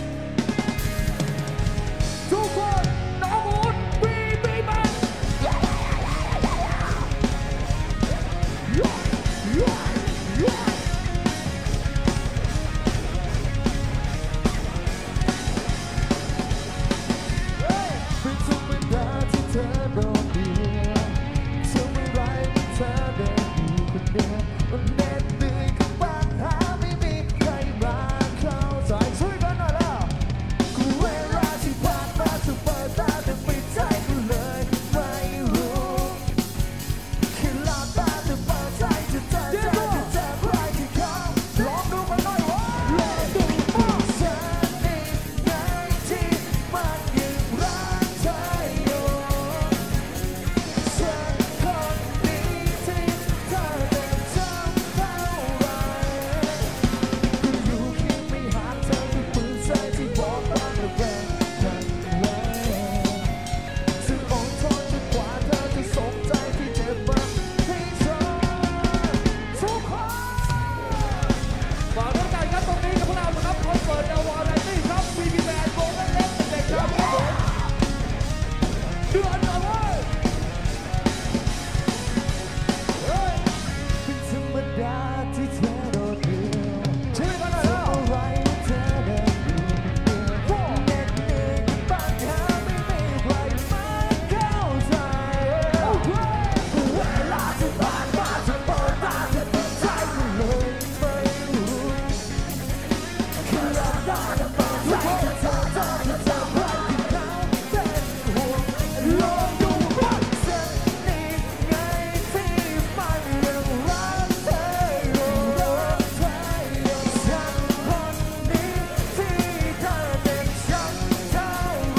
ทุกคนน้องมูนบีบีมันเป็นธรรมดาที่เธอโดดเดี่ยวทำอะไรเธอเดินอยู่คนเดียวมันเหน็ดเหนื่อยกับปัญหาไม่มีใครมาเข้าใจช่วยกันหน่อยแล้วกูเวลาที่ผ่านมาจะเปิดตาแต่ปิดใจกูเลยไม่รู้แค่หลับตาแต่เปิดใจจะเจอเจอจะเจอใครที่เขาลองดูมันหน่อยวะลองดูว่าฉันนี่ไงที่มันยังรักเธออยู่ฉันคนนี้ที่เธอเดินจำเท่าไรก็อยู่เคียงไม่ห่างเธอคือปืนใส่ที่บอกว่าเราเป็นกันเลยจะอดทนจนกว่าเธอจะสนใจที่เจ็บมาให้ฉันทุกคนฝากด้วยกันครับตรงนี้กับพวกเรานะครับคอนเสิร์ตในวาไรตี้ครับบีบีแบนด์โกลเด้นเล็กเด็กครับผมเดือนหน่อยเว้ยเฮ้ยเป็นธรรมดาที่เธอโดดเดี่ยวช่วยกันหน่อยแล้วอะไรเธอเดินอยู่คนเดียวเหน็ดเหนื่อยกับปัญหาไม่มีใครมาเข้าใจเวลาที่ผ่านมาจะเปิดตาจะเปิดใจกูเลยไม่รู้แค่หลับตาจะเปิดใจจะเจอเจอจะเจอใครที่เขาเป็นห่วงลองดูว่าฉันนี่ไงที่มันยังรักเธออยู่รักเธออยู่ฉันคนนี้ที่เธอเด็กฉันเท่าไร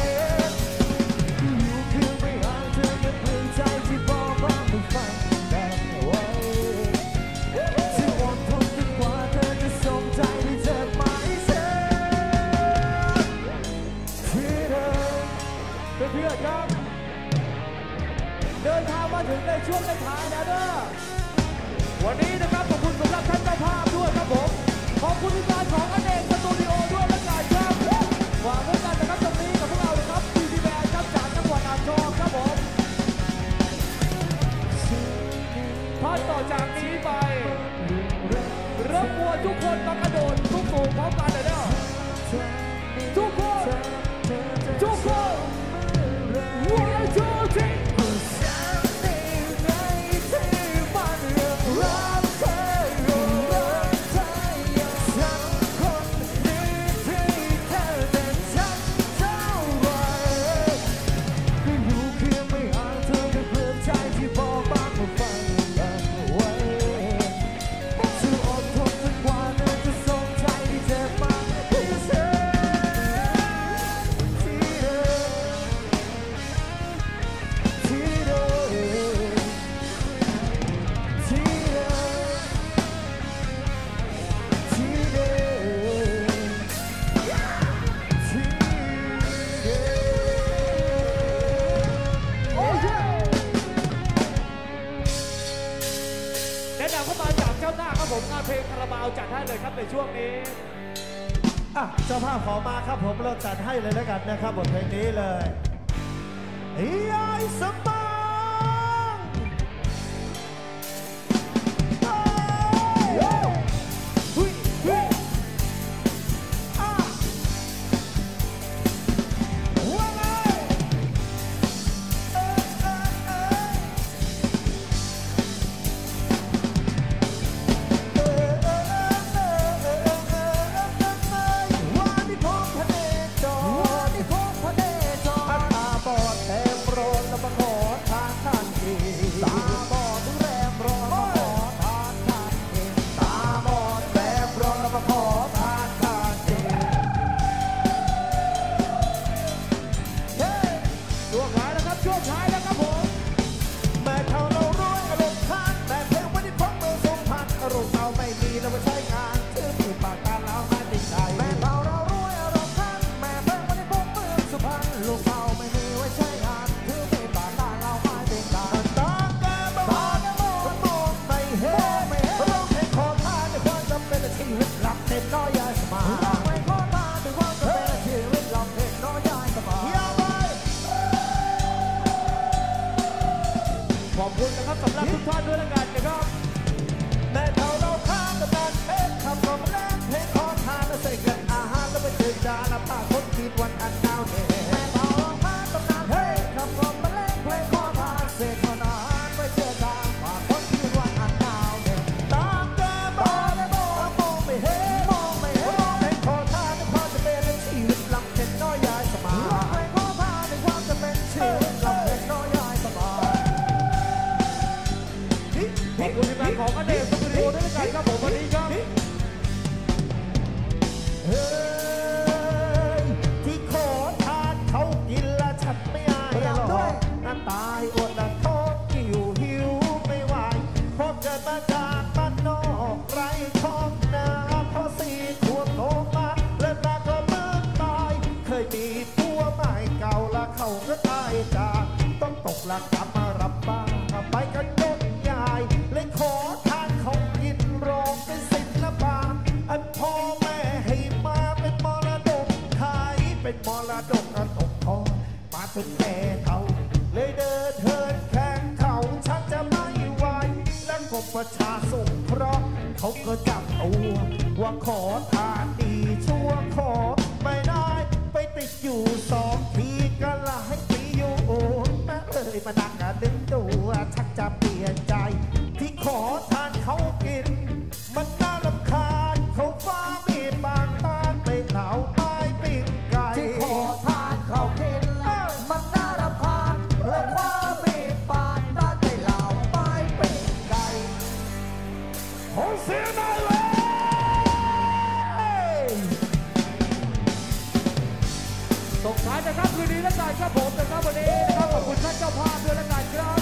อยู่เพียงไม่ห่างเธอยังเปลี่ยนใจที่บอกว่าไม่ฟังกันไว้จะอดทนจนกว่าเธอจะสนใจที่เจ็บมาให้ฉันที่เดิมเพื่อนๆครับเดินทางมาถึงในช่วงท้ายแล้วเด้อวันนี้นะครับขอบคุณสำหรับท่านเจ้าภาพด้วยครับผมขอบคุณทีมงานของอเนกสตูดิโอด้วยและกันครับฝากด้วยกันนะครับตรงนี้กับพวกเรานะครับบีบีแบนด์ครับจากจังหวัดอ่างทองครับผมท่านต่อจากนี้ไปรบกวนทุกคนมากระโดดทุกสูงพร้อมกันเลยเด้อทุกคนทุกคนวันจูจีฉันนี่ไงที่มันยังรักเธออยู่รักเธออย่างฉันคนนี้ที่เธอเด็ดฉันเท่าไรก็อยู่เคียงไม่ห่างเธอแค่เพื่อนใจที่บอกบ้างมาฟังกันไว้จะอดทนจนกว่าเธอจะสนใจที่เจ็บมาให้ฉันที่เดิมที่เดิมที่เดิมที่เดิมที่เดิมโอ้ยแนะนำเข้ามาจากเจ้าหน้าครับผมงานเพลงคาราบาวจัดให้เลยครับในช่วงนี้อ่ะเจ้าภาพขอมาครับผมเราจัดให้เลยแล้วกันนะครับบทเพลงนี้เลยยายสมบังหุ้ยหุ้ยอ่ะว่าไงเออเออเออเออเออเออเออเออเออวิตหลักเต็มน้อยยายสมาเราไม่ขอทานถึงความจะเป็นชีวิตหลักเต็มน้อยยายสมาอย่าไปขอบคุณนะครับสำหรับทุกท่านด้วยละกันนะครับแม่เท่าเราข้ามกันนานเพชรคำกลมแรงเพชรขอทานและใส่กันอาหารแล้วไปเจอจานผ้าคนคิดวันอันหนาวเหน็บแม่เท่าเราข้ามกันนานเพชรคำกลมแรงเพชรขอทานเสกคนอาหารไปเจอจานผ้าคนคิดวันอันหนาวเหน็บตามแกมองและมองมองไม่เห็นมองไม่เห็นเพชรขอทานในความจะเป็นชีวิตลำเพ็ญน้อยยายสมาเพชรขอทานในความจะเป็นชีวิตลำเพ็ญน้อยยายสมาขอบคุณทีมงานของอเนกสตูดิโอด้วยกันครับผมวันนี้ครับเฮ้ยที่ขอทานเขากินและฉันไม่อายหรอกน้ำตายอดและท้องหิวหิวไม่ไหวเพราะเกิดมาจากบ้านนอกไร้ท้องนาพอสี่ขวบโตมาเลิกมาก็เมื่อตายเคยมีผัวใหม่เก่าและเขาก็ตายจากต้องตกหลักกลับมารับบ้านไปกันยกใหญ่เลยขอทานเขากินรองเป็นศิลปะอันพ่อแม่ให้มาเป็นมรดกไทยเป็นมรดกอันตกทอดมาถึงแก่เขาเลยเดินเทินแข่งเขาชักจะไม่ไหวและกบประชาสงเคราะห์เขาก็จับตัวว่าขอทานดีชั่วขอไม่ได้ไปติดอยู่สองทีกันละให้ปีอยู่โอนแม่เลยมาดักกันดึงตัวชักจะเปลี่ยนใจที่ขอทานเขากินมันน่ารำคาญเขาฟ้ามีบางตาไปเหลาไม้ปิ้งไก่ที่ขอทานเขากินมันน่ารำคาญและฟ้ามีบางตาไปเหลาไม้ปิ้งไก่ขอเสียงหน่อยเว้ยส่งท้ายนะครับคืนนี้ละกันครับผมนะครับวันนี้นะครับขอบคุณท่านเจ้าภาพด้วยละกันครับ